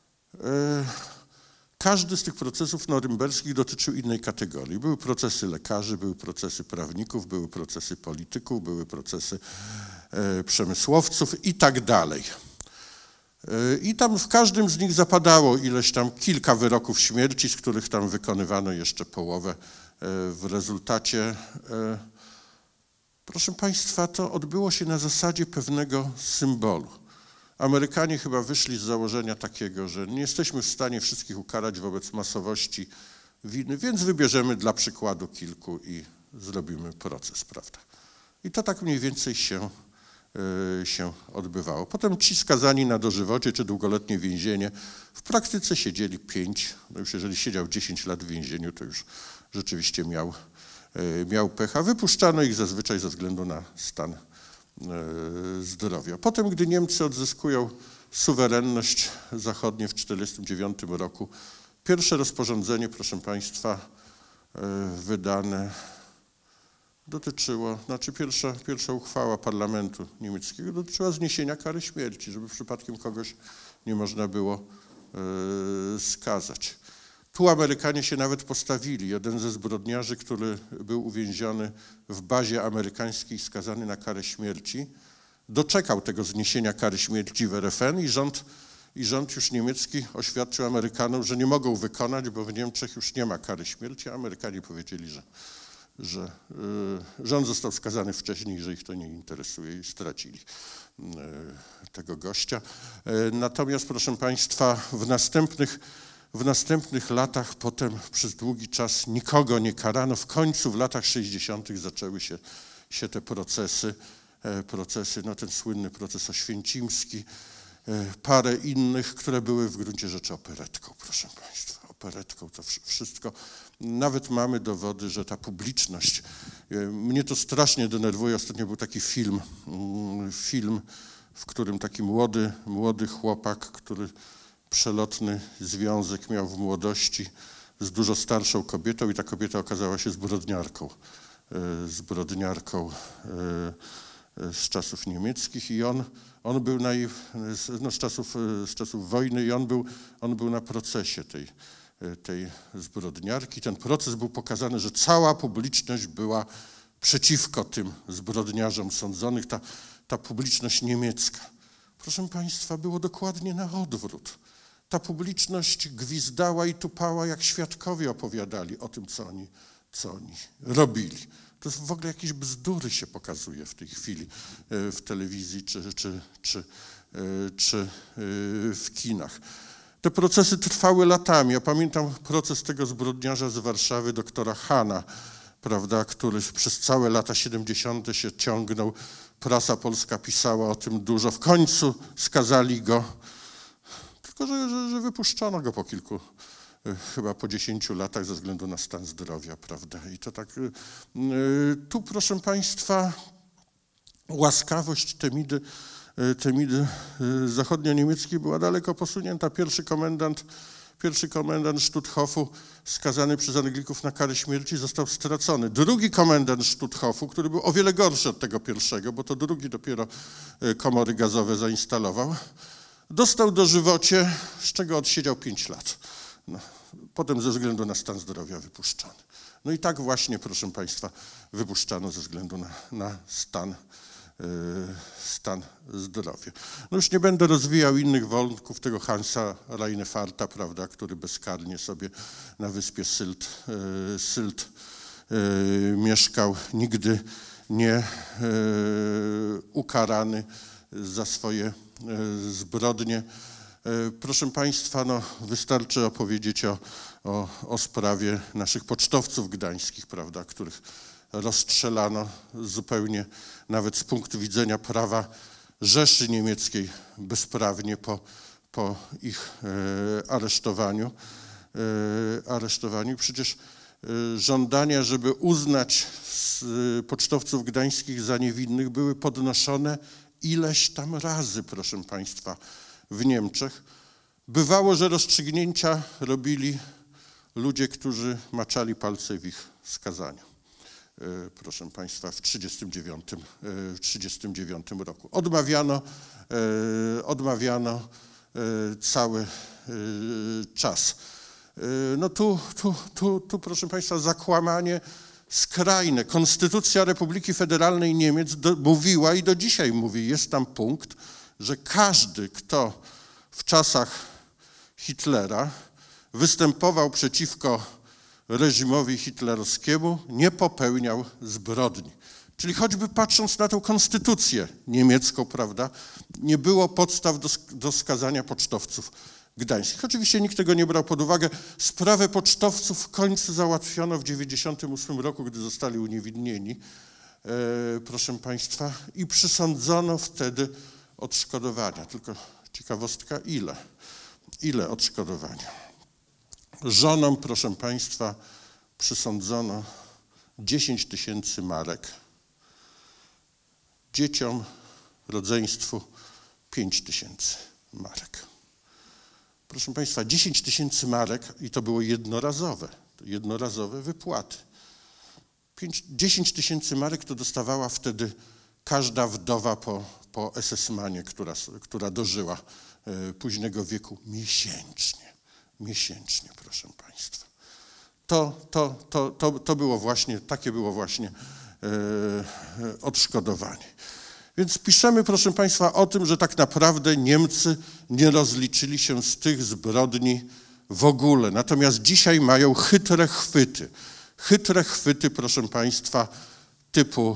każdy z tych procesów norymberskich dotyczył innej kategorii. Były procesy lekarzy, były procesy prawników, były procesy polityków, były procesy przemysłowców i tak dalej. I tam w każdym z nich zapadało ileś tam kilka wyroków śmierci, z których tam wykonywano jeszcze połowę. W rezultacie, proszę Państwa, to odbyło się na zasadzie pewnego symbolu. Amerykanie chyba wyszli z założenia takiego, że nie jesteśmy w stanie wszystkich ukarać wobec masowości winy, więc wybierzemy dla przykładu kilku i zrobimy proces, prawda? I to tak mniej więcej się się odbywało. Potem ci skazani na dożywocie czy długoletnie więzienie w praktyce siedzieli pięć, no już jeżeli siedział dziesięć lat w więzieniu, to już rzeczywiście miał, miał pecha. Wypuszczano ich zazwyczaj ze względu na stan zdrowia. Potem, gdy Niemcy odzyskują suwerenność zachodnią w tysiąc dziewięćset czterdziestym dziewiątym roku, pierwsze rozporządzenie, proszę Państwa, wydane dotyczyło, znaczy pierwsza, pierwsza uchwała parlamentu niemieckiego dotyczyła zniesienia kary śmierci, żeby przypadkiem kogoś nie można było e, skazać. Tu Amerykanie się nawet postawili. Jeden ze zbrodniarzy, który był uwięziony w bazie amerykańskiej, skazany na karę śmierci, doczekał tego zniesienia kary śmierci w R F N i rząd, i rząd już niemiecki oświadczył Amerykanom, że nie mogą wykonać, bo w Niemczech już nie ma kary śmierci, a Amerykanie powiedzieli, że że y, rząd został skazany wcześniej, że ich to nie interesuje i stracili y, tego gościa. Y, natomiast, proszę Państwa, w następnych, w następnych latach potem przez długi czas nikogo nie karano. W końcu w latach sześćdziesiątych zaczęły się, się te procesy, y, procesy, no ten słynny proces oświęcimski, y, parę innych, które były w gruncie rzeczy operetką, proszę Państwa. Operetką to wszystko. Nawet mamy dowody, że ta publiczność, mnie to strasznie denerwuje. Ostatnio był taki film, film, w którym taki młody, młody chłopak, który przelotny związek miał w młodości z dużo starszą kobietą i ta kobieta okazała się zbrodniarką, zbrodniarką z czasów niemieckich i on, on był na, no z, czasów, z czasów wojny i on był, on był na procesie tej tej zbrodniarki. Ten proces był pokazany, że cała publiczność była przeciwko tym zbrodniarzom sądzonych, ta, ta publiczność niemiecka. Proszę Państwa, było dokładnie na odwrót. Ta publiczność gwizdała i tupała, jak świadkowie opowiadali o tym, co oni, co oni robili. To jest w ogóle jakieś bzdury się pokazuje w tej chwili w telewizji czy, czy, czy, czy w kinach. Te procesy trwały latami. Ja pamiętam proces tego zbrodniarza z Warszawy, doktora Hana, prawda, który przez całe lata siedemdziesiąte się ciągnął. Prasa polska pisała o tym dużo. W końcu skazali go, tylko że, że, że wypuszczono go po kilku, chyba po dziesięciu latach ze względu na stan zdrowia, prawda. I to tak, tu proszę Państwa, łaskawość Temidy, Temidy zachodnio-niemieckiej była daleko posunięta. Pierwszy komendant, pierwszy komendant Stutthofu, skazany przez Anglików na karę śmierci, został stracony. Drugi komendant Stutthofu, który był o wiele gorszy od tego pierwszego, bo to drugi dopiero komory gazowe zainstalował, dostał dożywocie, z czego odsiedział pięć lat. No, potem ze względu na stan zdrowia wypuszczony. No i tak właśnie, proszę Państwa, wypuszczano ze względu na, na stan stan zdrowia. No już nie będę rozwijał innych wątków tego Hansa Reinefarta, prawda, który bezkarnie sobie na wyspie Sylt, Sylt mieszkał, nigdy nie ukarany za swoje zbrodnie. Proszę Państwa, no, wystarczy opowiedzieć o, o, o sprawie naszych pocztowców gdańskich, prawda, których rozstrzelano zupełnie, nawet z punktu widzenia prawa Rzeszy Niemieckiej, bezprawnie po, po ich e, aresztowaniu. E, aresztowaniu. Przecież e, żądania, żeby uznać z, e, pocztowców gdańskich za niewinnych, były podnoszone ileś tam razy, proszę Państwa, w Niemczech. Bywało, że rozstrzygnięcia robili ludzie, którzy maczali palce w ich skazaniu. Proszę Państwa, w trzydziestym dziewiątym roku. Odmawiano, odmawiano cały czas. No tu, tu, tu, tu, proszę Państwa, zakłamanie skrajne. Konstytucja Republiki Federalnej Niemiec do, mówiła i do dzisiaj mówi, jest tam punkt, że każdy, kto w czasach Hitlera występował przeciwko reżimowi hitlerowskiemu, nie popełniał zbrodni. Czyli choćby patrząc na tę konstytucję niemiecką, prawda, nie było podstaw do, do skazania pocztowców gdańskich. Oczywiście nikt tego nie brał pod uwagę. Sprawę pocztowców w końcu załatwiono w dziewięćdziesiątym ósmym roku, gdy zostali uniewinnieni. proszę Państwa, i przysądzono wtedy odszkodowania. Tylko ciekawostka, ile? Ile odszkodowania? Żonom, proszę Państwa, przysądzono dziesięć tysięcy marek, dzieciom, rodzeństwu pięć tysięcy marek. Proszę Państwa, dziesięć tysięcy marek i to było jednorazowe, jednorazowe wypłaty. dziesięć tysięcy marek to dostawała wtedy każda wdowa po, po esesmanie, która, która dożyła e, późnego wieku miesięcznie. Miesięcznie, proszę Państwa. To, to, to, to, to było właśnie, takie było właśnie e, odszkodowanie. Więc piszemy, proszę Państwa, o tym, że tak naprawdę Niemcy nie rozliczyli się z tych zbrodni w ogóle. Natomiast dzisiaj mają chytre chwyty. Chytre chwyty, proszę Państwa, typu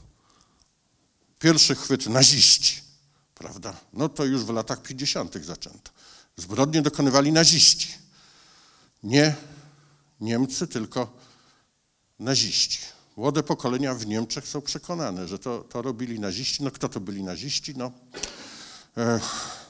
pierwszy chwyt naziści, prawda? No to już w latach pięćdziesiątych zaczęto. Zbrodnie dokonywali naziści. Nie Niemcy, tylko naziści. Młode pokolenia w Niemczech są przekonane, że to, to robili naziści. No kto to byli naziści? No e,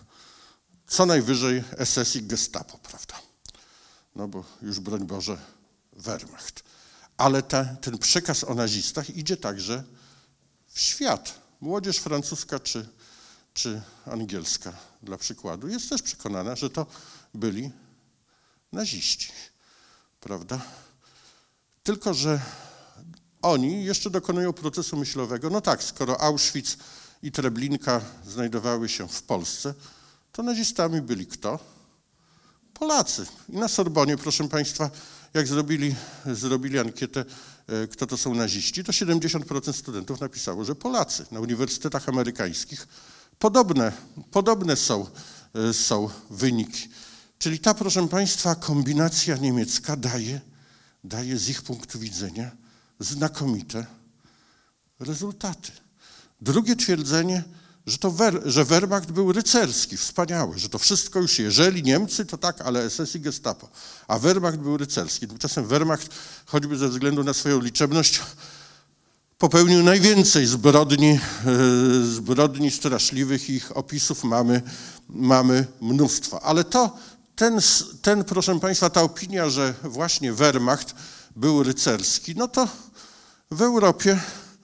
co najwyżej S S i Gestapo, prawda? No bo już broń Boże Wehrmacht. Ale ta, ten przekaz o nazistach idzie także w świat. Młodzież francuska czy, czy angielska, dla przykładu, jest też przekonana, że to byli naziści, prawda? Tylko że oni jeszcze dokonują procesu myślowego. No tak, skoro Auschwitz i Treblinka znajdowały się w Polsce, to nazistami byli kto? Polacy. I na Sorbonie, proszę Państwa, jak zrobili, zrobili ankietę, kto to są naziści, to siedemdziesiąt procent studentów napisało, że Polacy. Na uniwersytetach amerykańskich podobne, podobne są, są wyniki. Czyli ta, proszę Państwa, kombinacja niemiecka daje, daje z ich punktu widzenia znakomite rezultaty. Drugie twierdzenie, że, to wer, że Wehrmacht był rycerski, wspaniały, że to wszystko już, jeżeli Niemcy, to tak, ale S S i Gestapo, a Wehrmacht był rycerski. Tymczasem Wehrmacht, choćby ze względu na swoją liczebność, popełnił najwięcej zbrodni, zbrodni straszliwych, ich opisów mamy, mamy mnóstwo. Ale to, ten, ten, proszę Państwa, ta opinia, że właśnie Wehrmacht był rycerski, no to w Europie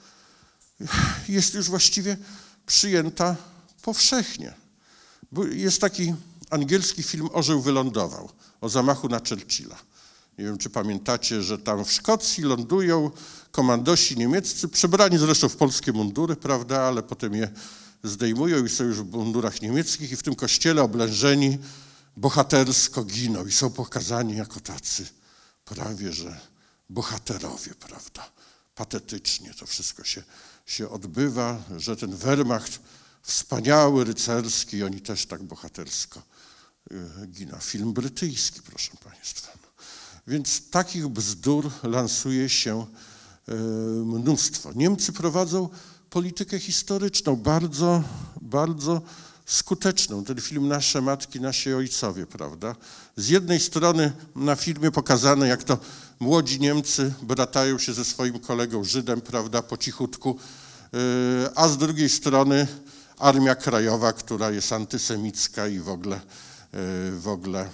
jest już właściwie przyjęta powszechnie. Jest taki angielski film Orzeł wylądował o zamachu na Churchilla. Nie wiem, czy pamiętacie, że tam w Szkocji lądują komandosi niemieccy, przebrani zresztą w polskie mundury, prawda, ale potem je zdejmują i są już w mundurach niemieckich i w tym kościele oblężeni bohatersko giną i są pokazani jako tacy prawie, że bohaterowie, prawda. Patetycznie to wszystko się, się odbywa, że ten Wehrmacht wspaniały, rycerski, oni też tak bohatersko y, giną. Film brytyjski, proszę Państwa. Więc takich bzdur lansuje się y, mnóstwo. Niemcy prowadzą politykę historyczną, bardzo, bardzo skuteczną. Ten film Nasze Matki, Nasi Ojcowie, prawda? Z jednej strony na filmie pokazane, jak to młodzi Niemcy bratają się ze swoim kolegą Żydem, prawda, po cichutku, yy, a z drugiej strony Armia Krajowa, która jest antysemicka i w ogóle, yy, w ogóle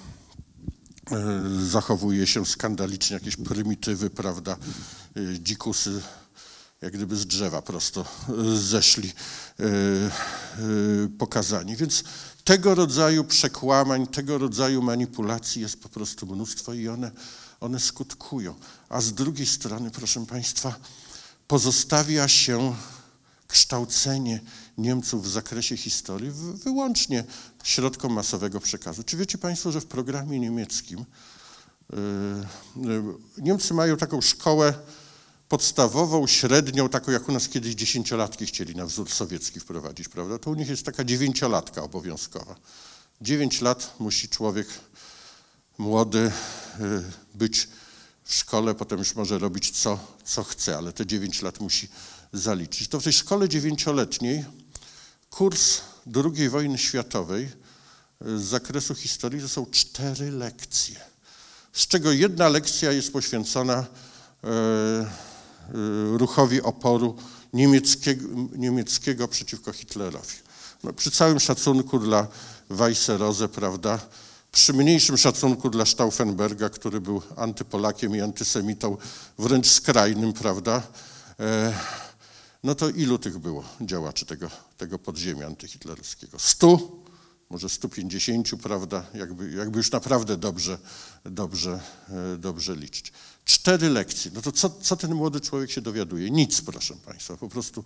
yy, zachowuje się skandalicznie, jakieś prymitywy, prawda, yy, dzikusy, jak gdyby z drzewa prosto zeszli yy, yy, pokazani. Więc tego rodzaju przekłamań, tego rodzaju manipulacji jest po prostu mnóstwo i one, one skutkują. A z drugiej strony, proszę Państwa, pozostawia się kształcenie Niemców w zakresie historii wyłącznie środkom masowego przekazu. Czy wiecie Państwo, że w programie niemieckim yy, yy, Niemcy mają taką szkołę podstawową, średnią, taką jak u nas kiedyś dziesięciolatki chcieli na wzór sowiecki wprowadzić, prawda? To u nich jest taka dziewięciolatka obowiązkowa. Dziewięć lat musi człowiek młody być w szkole, potem już może robić co, co chce, ale te dziewięć lat musi zaliczyć. To w tej szkole dziewięcioletniej kurs drugiej wojny światowej z zakresu historii to są cztery lekcje, z czego jedna lekcja jest poświęcona ruchowi oporu niemieckiego, niemieckiego przeciwko Hitlerowi. No, przy całym szacunku dla Weisserose, prawda, przy mniejszym szacunku dla Stauffenberga, który był antypolakiem i antysemitą wręcz skrajnym, prawda, e, no to ilu tych było działaczy tego, tego podziemia antyhitlerowskiego? Stu, może stu pięćdziesięciu, prawda, jakby, jakby już naprawdę dobrze, dobrze, e, dobrze liczyć. Cztery lekcje. No to co, co ten młody człowiek się dowiaduje? Nic, proszę Państwa, po prostu,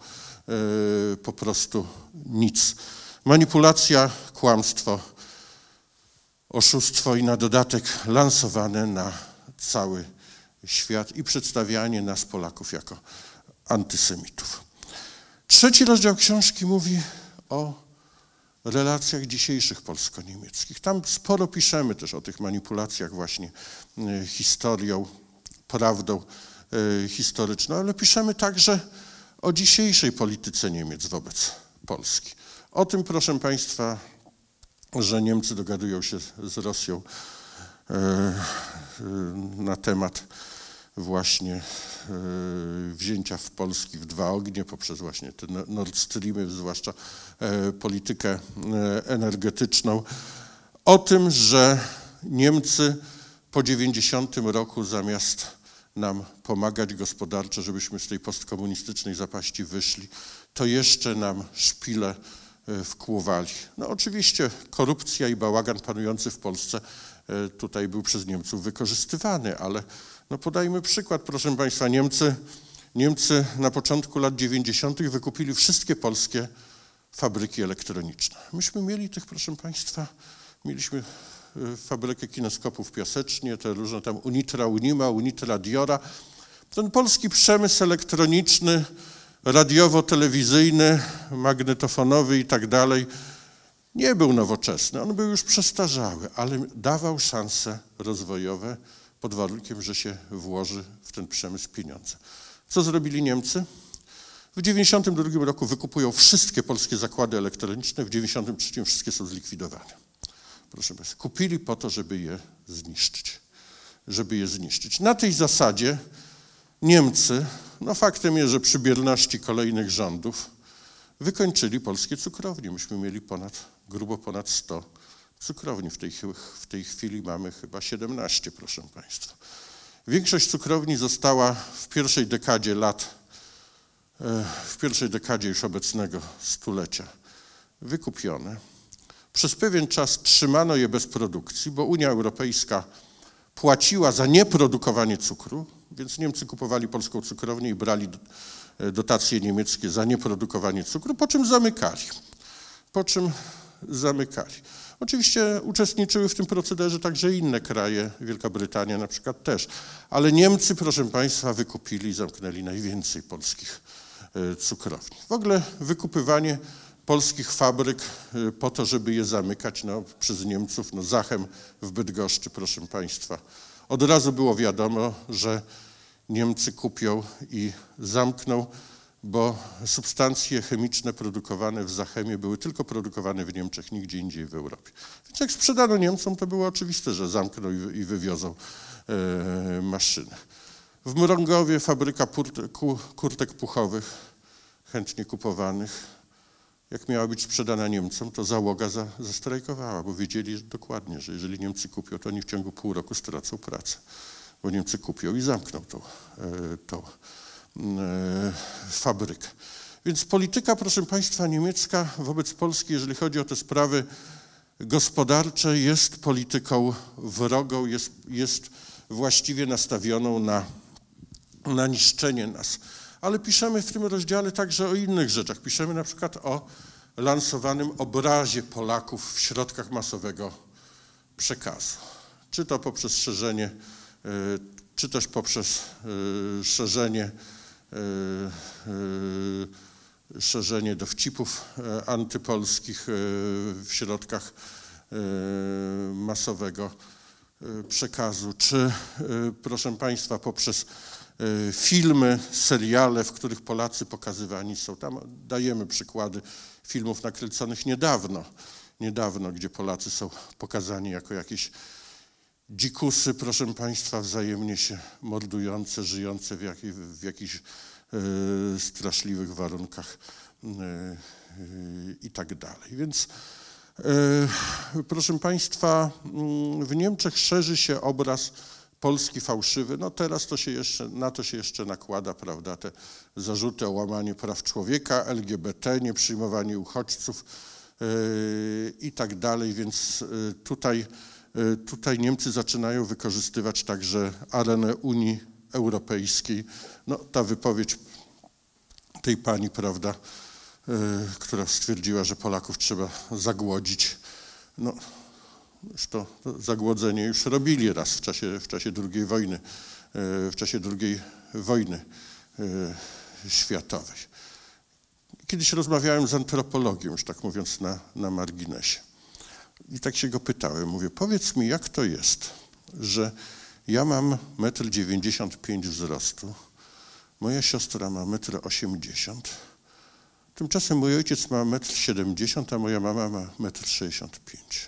e, po prostu nic. Manipulacja, kłamstwo, oszustwo i na dodatek lansowane na cały świat i przedstawianie nas, Polaków, jako antysemitów. Trzeci rozdział książki mówi o relacjach dzisiejszych polsko-niemieckich. Tam sporo piszemy też o tych manipulacjach właśnie e, historią, prawdą e, historyczną, ale piszemy także o dzisiejszej polityce Niemiec wobec Polski. O tym, proszę Państwa, że Niemcy dogadują się z Rosją e, e, na temat właśnie e, wzięcia w Polski w dwa ognie poprzez właśnie te Nord Streamy, zwłaszcza e, politykę e, energetyczną. O tym, że Niemcy po dziewięćdziesiątym roku zamiast nam pomagać gospodarczo, żebyśmy z tej postkomunistycznej zapaści wyszli, to jeszcze nam szpile wkłuwali. No oczywiście korupcja i bałagan panujący w Polsce tutaj był przez Niemców wykorzystywany, ale no podajmy przykład, proszę Państwa, Niemcy, Niemcy na początku lat dziewięćdziesiątych wykupili wszystkie polskie fabryki elektroniczne. Myśmy mieli tych, proszę Państwa, mieliśmy fabrykę kineskopów Piasecznie, te różne tam Unitra Unima, Unitra Diora. Ten polski przemysł elektroniczny, radiowo-telewizyjny, magnetofonowy i tak dalej, nie był nowoczesny, on był już przestarzały, ale dawał szanse rozwojowe pod warunkiem, że się włoży w ten przemysł pieniądze. Co zrobili Niemcy? W dziewięćdziesiątym drugim roku wykupują wszystkie polskie zakłady elektroniczne, w dziewięćdziesiątym trzecim wszystkie są zlikwidowane. Proszę Państwa, kupili po to, żeby je zniszczyć. Żeby je zniszczyć. Na tej zasadzie Niemcy, no faktem jest, że przy bierności kolejnych rządów wykończyli polskie cukrownie. Myśmy mieli ponad, grubo ponad sto cukrowni. W tej, w tej chwili mamy chyba siedemnaście, proszę Państwa. Większość cukrowni została w pierwszej dekadzie lat, w pierwszej dekadzie już obecnego stulecia wykupione. Przez pewien czas trzymano je bez produkcji, bo Unia Europejska płaciła za nieprodukowanie cukru, więc Niemcy kupowali polską cukrownię i brali dotacje niemieckie za nieprodukowanie cukru, po czym zamykali. Po czym zamykali. Oczywiście uczestniczyły w tym procederze także inne kraje, Wielka Brytania na przykład też, ale Niemcy, proszę Państwa, wykupili i zamknęli najwięcej polskich cukrowni. W ogóle wykupywanie polskich fabryk po to, żeby je zamykać no, przez Niemców, no Zachem w Bydgoszczy, proszę Państwa. Od razu było wiadomo, że Niemcy kupią i zamkną, bo substancje chemiczne produkowane w Zachemie były tylko produkowane w Niemczech, nigdzie indziej w Europie. Więc jak sprzedano Niemcom, to było oczywiste, że zamkną i, i wywiozą e, maszyny. W Mrągowie fabryka kurtek puchowych, chętnie kupowanych. Jak miała być sprzedana Niemcom, to załoga za, zastrajkowała, bo wiedzieli dokładnie, że jeżeli Niemcy kupią, to oni w ciągu pół roku stracą pracę. Bo Niemcy kupią i zamkną tą, tą e, fabrykę. Więc polityka, proszę Państwa, niemiecka wobec Polski, jeżeli chodzi o te sprawy gospodarcze, jest polityką wrogą, jest, jest właściwie nastawioną na, na niszczenie nas. Ale piszemy w tym rozdziale także o innych rzeczach. Piszemy na przykład o lansowanym obrazie Polaków w środkach masowego przekazu. Czy to poprzez szerzenie, czy też poprzez szerzenie, szerzenie dowcipów antypolskich w środkach masowego przekazu, czy proszę Państwa poprzez filmy, seriale, w których Polacy pokazywani są. Tam dajemy przykłady filmów nakręconych niedawno, niedawno, gdzie Polacy są pokazani jako jakieś dzikusy, proszę Państwa, wzajemnie się mordujące, żyjące w, jak, w jakichś straszliwych warunkach i tak dalej. Więc proszę Państwa, w Niemczech szerzy się obraz Polski fałszywy. No teraz to się jeszcze, na to się jeszcze nakłada, prawda, te zarzuty o łamanie praw człowieka, L G B T, nieprzyjmowanie uchodźców i tak dalej, więc tutaj, tutaj Niemcy zaczynają wykorzystywać także arenę Unii Europejskiej. No ta wypowiedź tej pani, prawda, która stwierdziła, że Polaków trzeba zagłodzić, no już to, to zagłodzenie już robili raz w czasie, w czasie drugiej wojny, w czasie drugiej wojny światowej. Kiedyś rozmawiałem z antropologiem, już tak mówiąc na, na marginesie. I tak się go pytałem, mówię, powiedz mi, jak to jest, że ja mam metr dziewięćdziesiąt pięć wzrostu, moja siostra ma metr osiemdziesiąt, tymczasem mój ojciec ma metr siedemdziesiąt, a moja mama ma metr sześćdziesiąt pięć.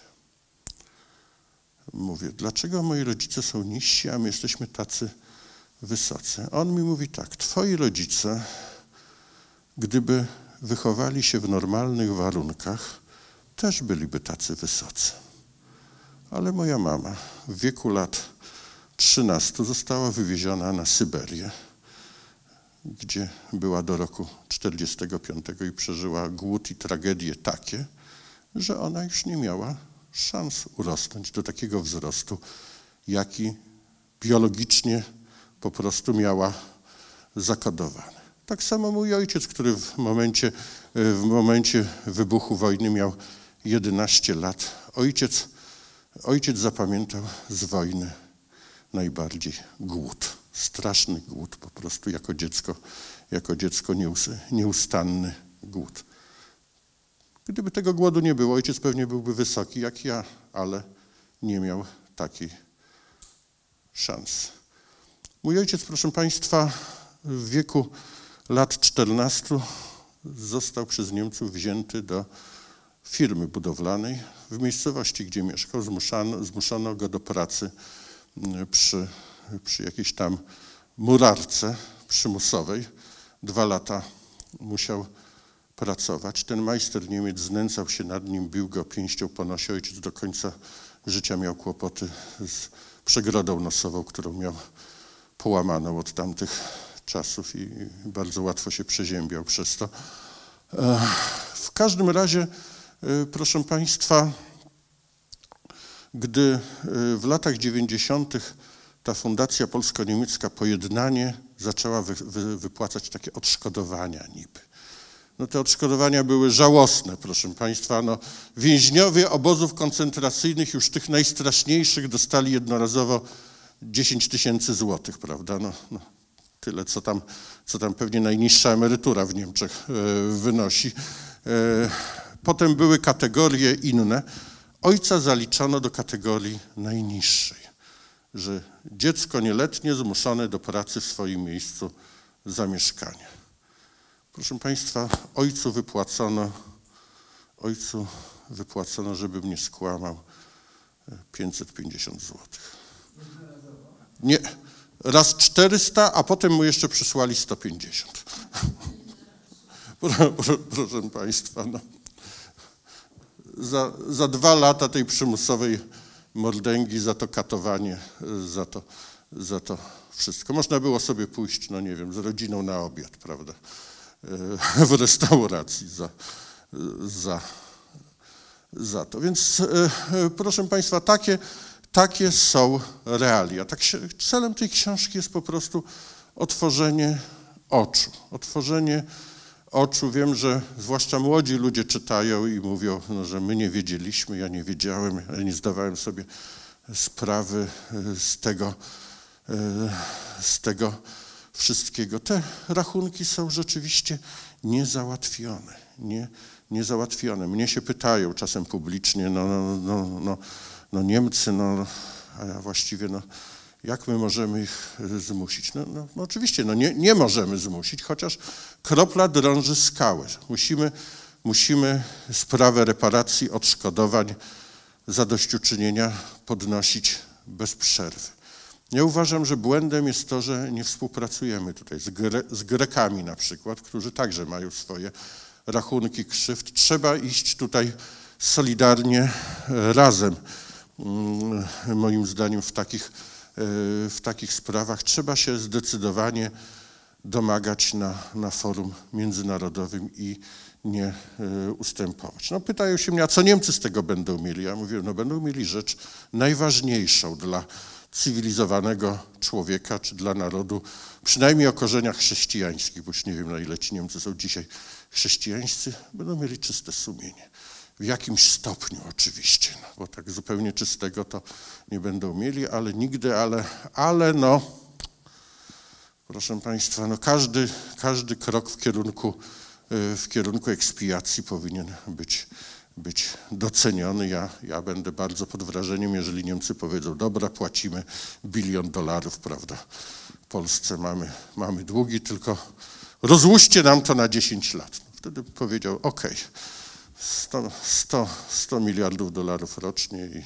Mówię, dlaczego moi rodzice są niżsi, a my jesteśmy tacy wysocy? On mi mówi tak, twoi rodzice, gdyby wychowali się w normalnych warunkach, też byliby tacy wysocy. Ale moja mama w wieku lat trzynastu została wywieziona na Syberię, gdzie była do roku czterdziestego piątego i przeżyła głód i tragedie takie, że ona już nie miała szans urosnąć do takiego wzrostu, jaki biologicznie po prostu miała zakodowany. Tak samo mój ojciec, który w momencie, w momencie wybuchu wojny miał jedenaście lat. Ojciec, ojciec zapamiętał z wojny najbardziej głód. Straszny głód, po prostu jako dziecko, jako dziecko nieus, nieustanny głód. Gdyby tego głodu nie było, ojciec pewnie byłby wysoki jak ja, ale nie miał takiej szans. Mój ojciec, proszę Państwa, w wieku lat czternastu został przez Niemców wzięty do firmy budowlanej w miejscowości, gdzie mieszkał. Zmuszano, zmuszono go do pracy przy, przy jakiejś tam murarce przymusowej. Dwa lata musiał pracować. Ten majster Niemiec znęcał się nad nim, bił go pięścią po nosie. Ojciec do końca życia miał kłopoty z przegrodą nosową, którą miał połamaną od tamtych czasów i bardzo łatwo się przeziębiał przez to. W każdym razie, proszę Państwa, gdy w latach dziewięćdziesiątych ta Fundacja Polsko-Niemiecka Pojednanie zaczęła wy, wy, wypłacać takie odszkodowania niby. No te odszkodowania były żałosne, proszę Państwa. No, więźniowie obozów koncentracyjnych, już tych najstraszniejszych, dostali jednorazowo dziesięć tysięcy złotych, prawda? No, no, tyle, co tam, co tam pewnie najniższa emerytura w Niemczech e, wynosi. E, potem były kategorie inne. Ojca zaliczono do kategorii najniższej, że dziecko nieletnie zmuszone do pracy w swoim miejscu zamieszkania. Proszę Państwa, ojcu wypłacono, ojcu wypłacono, żebym nie skłamał, pięćset pięćdziesiąt złotych. Nie, raz czterysta, a potem mu jeszcze przysłali sto pięćdziesiąt. Proszę Państwa, no. Za, za dwa lata tej przymusowej mordęgi, za to katowanie, za to, za to wszystko. Można było sobie pójść, no nie wiem, z rodziną na obiad, prawda, w restauracji za, za, za to. Więc proszę Państwa, takie, takie są realia. Tak się, celem tej książki jest po prostu otworzenie oczu, otworzenie oczu. Wiem, że zwłaszcza młodzi ludzie czytają i mówią, no, że my nie wiedzieliśmy, ja nie wiedziałem, ja nie zdawałem sobie sprawy z tego, z tego wszystkiego. Te rachunki są rzeczywiście niezałatwione, nie, niezałatwione. Mnie się pytają czasem publicznie, no, no, no, no, no Niemcy, no, a ja właściwie, no, jak my możemy ich zmusić? No, no, no oczywiście, no nie, nie możemy zmusić, chociaż kropla drąży skałę. Musimy, musimy sprawę reparacji, odszkodowań, zadośćuczynienia podnosić bez przerwy. Ja uważam, że błędem jest to, że nie współpracujemy tutaj z, Gre z Grekami na przykład, którzy także mają swoje rachunki krzywd. Trzeba iść tutaj solidarnie, razem. Moim zdaniem w takich, w takich sprawach trzeba się zdecydowanie domagać na, na forum międzynarodowym i nie ustępować. No, pytają się mnie, a co Niemcy z tego będą mieli? Ja mówię, no będą mieli rzecz najważniejszą dla cywilizowanego człowieka, czy dla narodu, przynajmniej o korzeniach chrześcijańskich, bo już nie wiem, na ile ci Niemcy są dzisiaj chrześcijańscy, będą mieli czyste sumienie. W jakimś stopniu oczywiście, no, bo tak zupełnie czystego to nie będą mieli, ale nigdy, ale, ale no, proszę Państwa, no każdy, każdy krok w kierunku, w kierunku ekspiacji powinien być, być doceniony. Ja, ja będę bardzo pod wrażeniem, jeżeli Niemcy powiedzą, dobra, płacimy bilion dolarów, prawda, Polsce mamy, mamy długi, tylko rozłóżcie nam to na dziesięć lat. Wtedy powiedział, okej. Okay. sto miliardów dolarów rocznie i,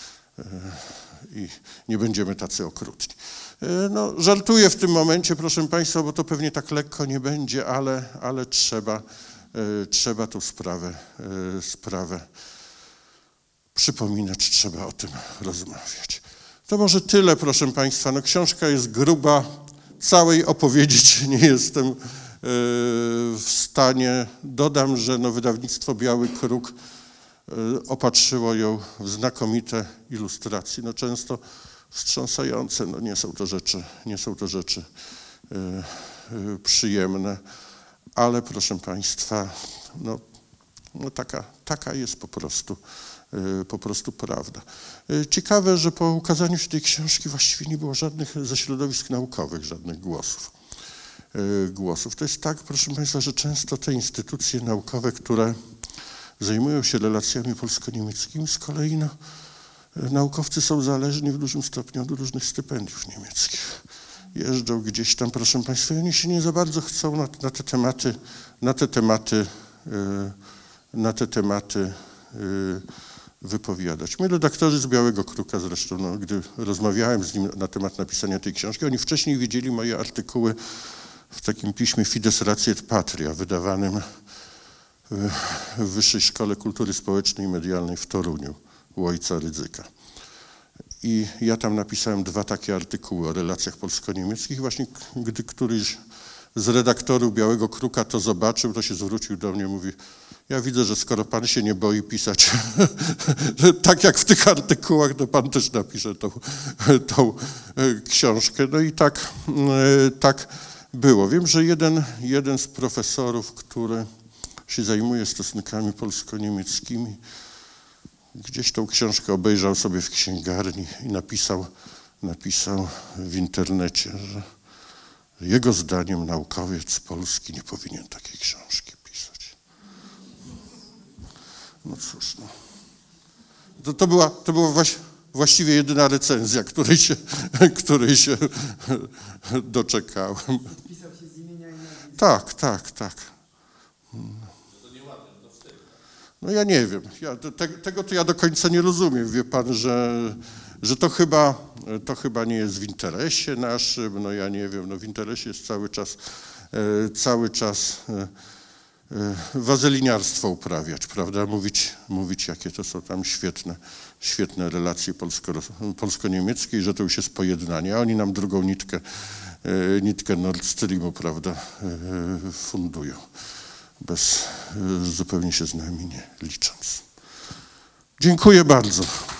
i nie będziemy tacy okrutni. No, żartuję w tym momencie, proszę Państwa, bo to pewnie tak lekko nie będzie, ale, ale trzeba, trzeba tą sprawę, sprawę przypominać, trzeba o tym rozmawiać. To może tyle, proszę Państwa. No, książka jest gruba, całej opowiedzieć nie jestem w stanie. Dodam, że no, wydawnictwo Biały Kruk opatrzyło ją w znakomite ilustracje, no często wstrząsające, no nie są to rzeczy, nie są to rzeczy przyjemne, ale proszę Państwa, no, no taka, taka jest po prostu, po prostu prawda. Ciekawe, że po ukazaniu się tej książki właściwie nie było żadnych ze środowisk naukowych, żadnych głosów. głosów. To jest tak, proszę Państwa, że często te instytucje naukowe, które zajmują się relacjami polsko-niemieckimi, z kolei no, naukowcy są zależni w dużym stopniu od różnych stypendiów niemieckich. Jeżdżą gdzieś tam, proszę Państwa, i oni się nie za bardzo chcą na, na te tematy, na te tematy, na te tematy wypowiadać. My redaktorzy z Białego Kruka zresztą, no, gdy rozmawiałem z nim na temat napisania tej książki, oni wcześniej widzieli moje artykuły w takim piśmie Fides Ratiet Patria, wydawanym w Wyższej Szkole Kultury Społecznej i Medialnej w Toruniu u ojca Rydzyka. I ja tam napisałem dwa takie artykuły o relacjach polsko-niemieckich. Właśnie gdy któryś z redaktorów Białego Kruka to zobaczył, to się zwrócił do mnie, mówi, ja widzę, że skoro pan się nie boi pisać tak jak w tych artykułach, to pan też napisze tą, tą książkę. No i tak, tak było. Wiem, że jeden, jeden z profesorów, który się zajmuje stosunkami polsko-niemieckimi, gdzieś tą książkę obejrzał sobie w księgarni i napisał, napisał w internecie, że jego zdaniem naukowiec polski nie powinien takiej książki pisać. No cóż, no. To, to była, to była właś, właściwie jedyna recenzja, której się, której się doczekałem. Pisał się z imienia i nazwiska. Tak, tak, tak. No ja nie wiem, ja, te, tego to ja do końca nie rozumiem, wie pan, że, że to, chyba, to chyba nie jest w interesie naszym, no ja nie wiem, no w interesie jest cały czas, e, cały czas e, e, wazeliniarstwo uprawiać, prawda, mówić, mówić jakie to są tam świetne, świetne relacje polsko, polsko-niemieckie i że to już jest pojednanie, a oni nam drugą nitkę, e, nitkę Nord Streamu, prawda, e, fundują. Bez, zupełnie się z nami nie licząc. Dziękuję bardzo.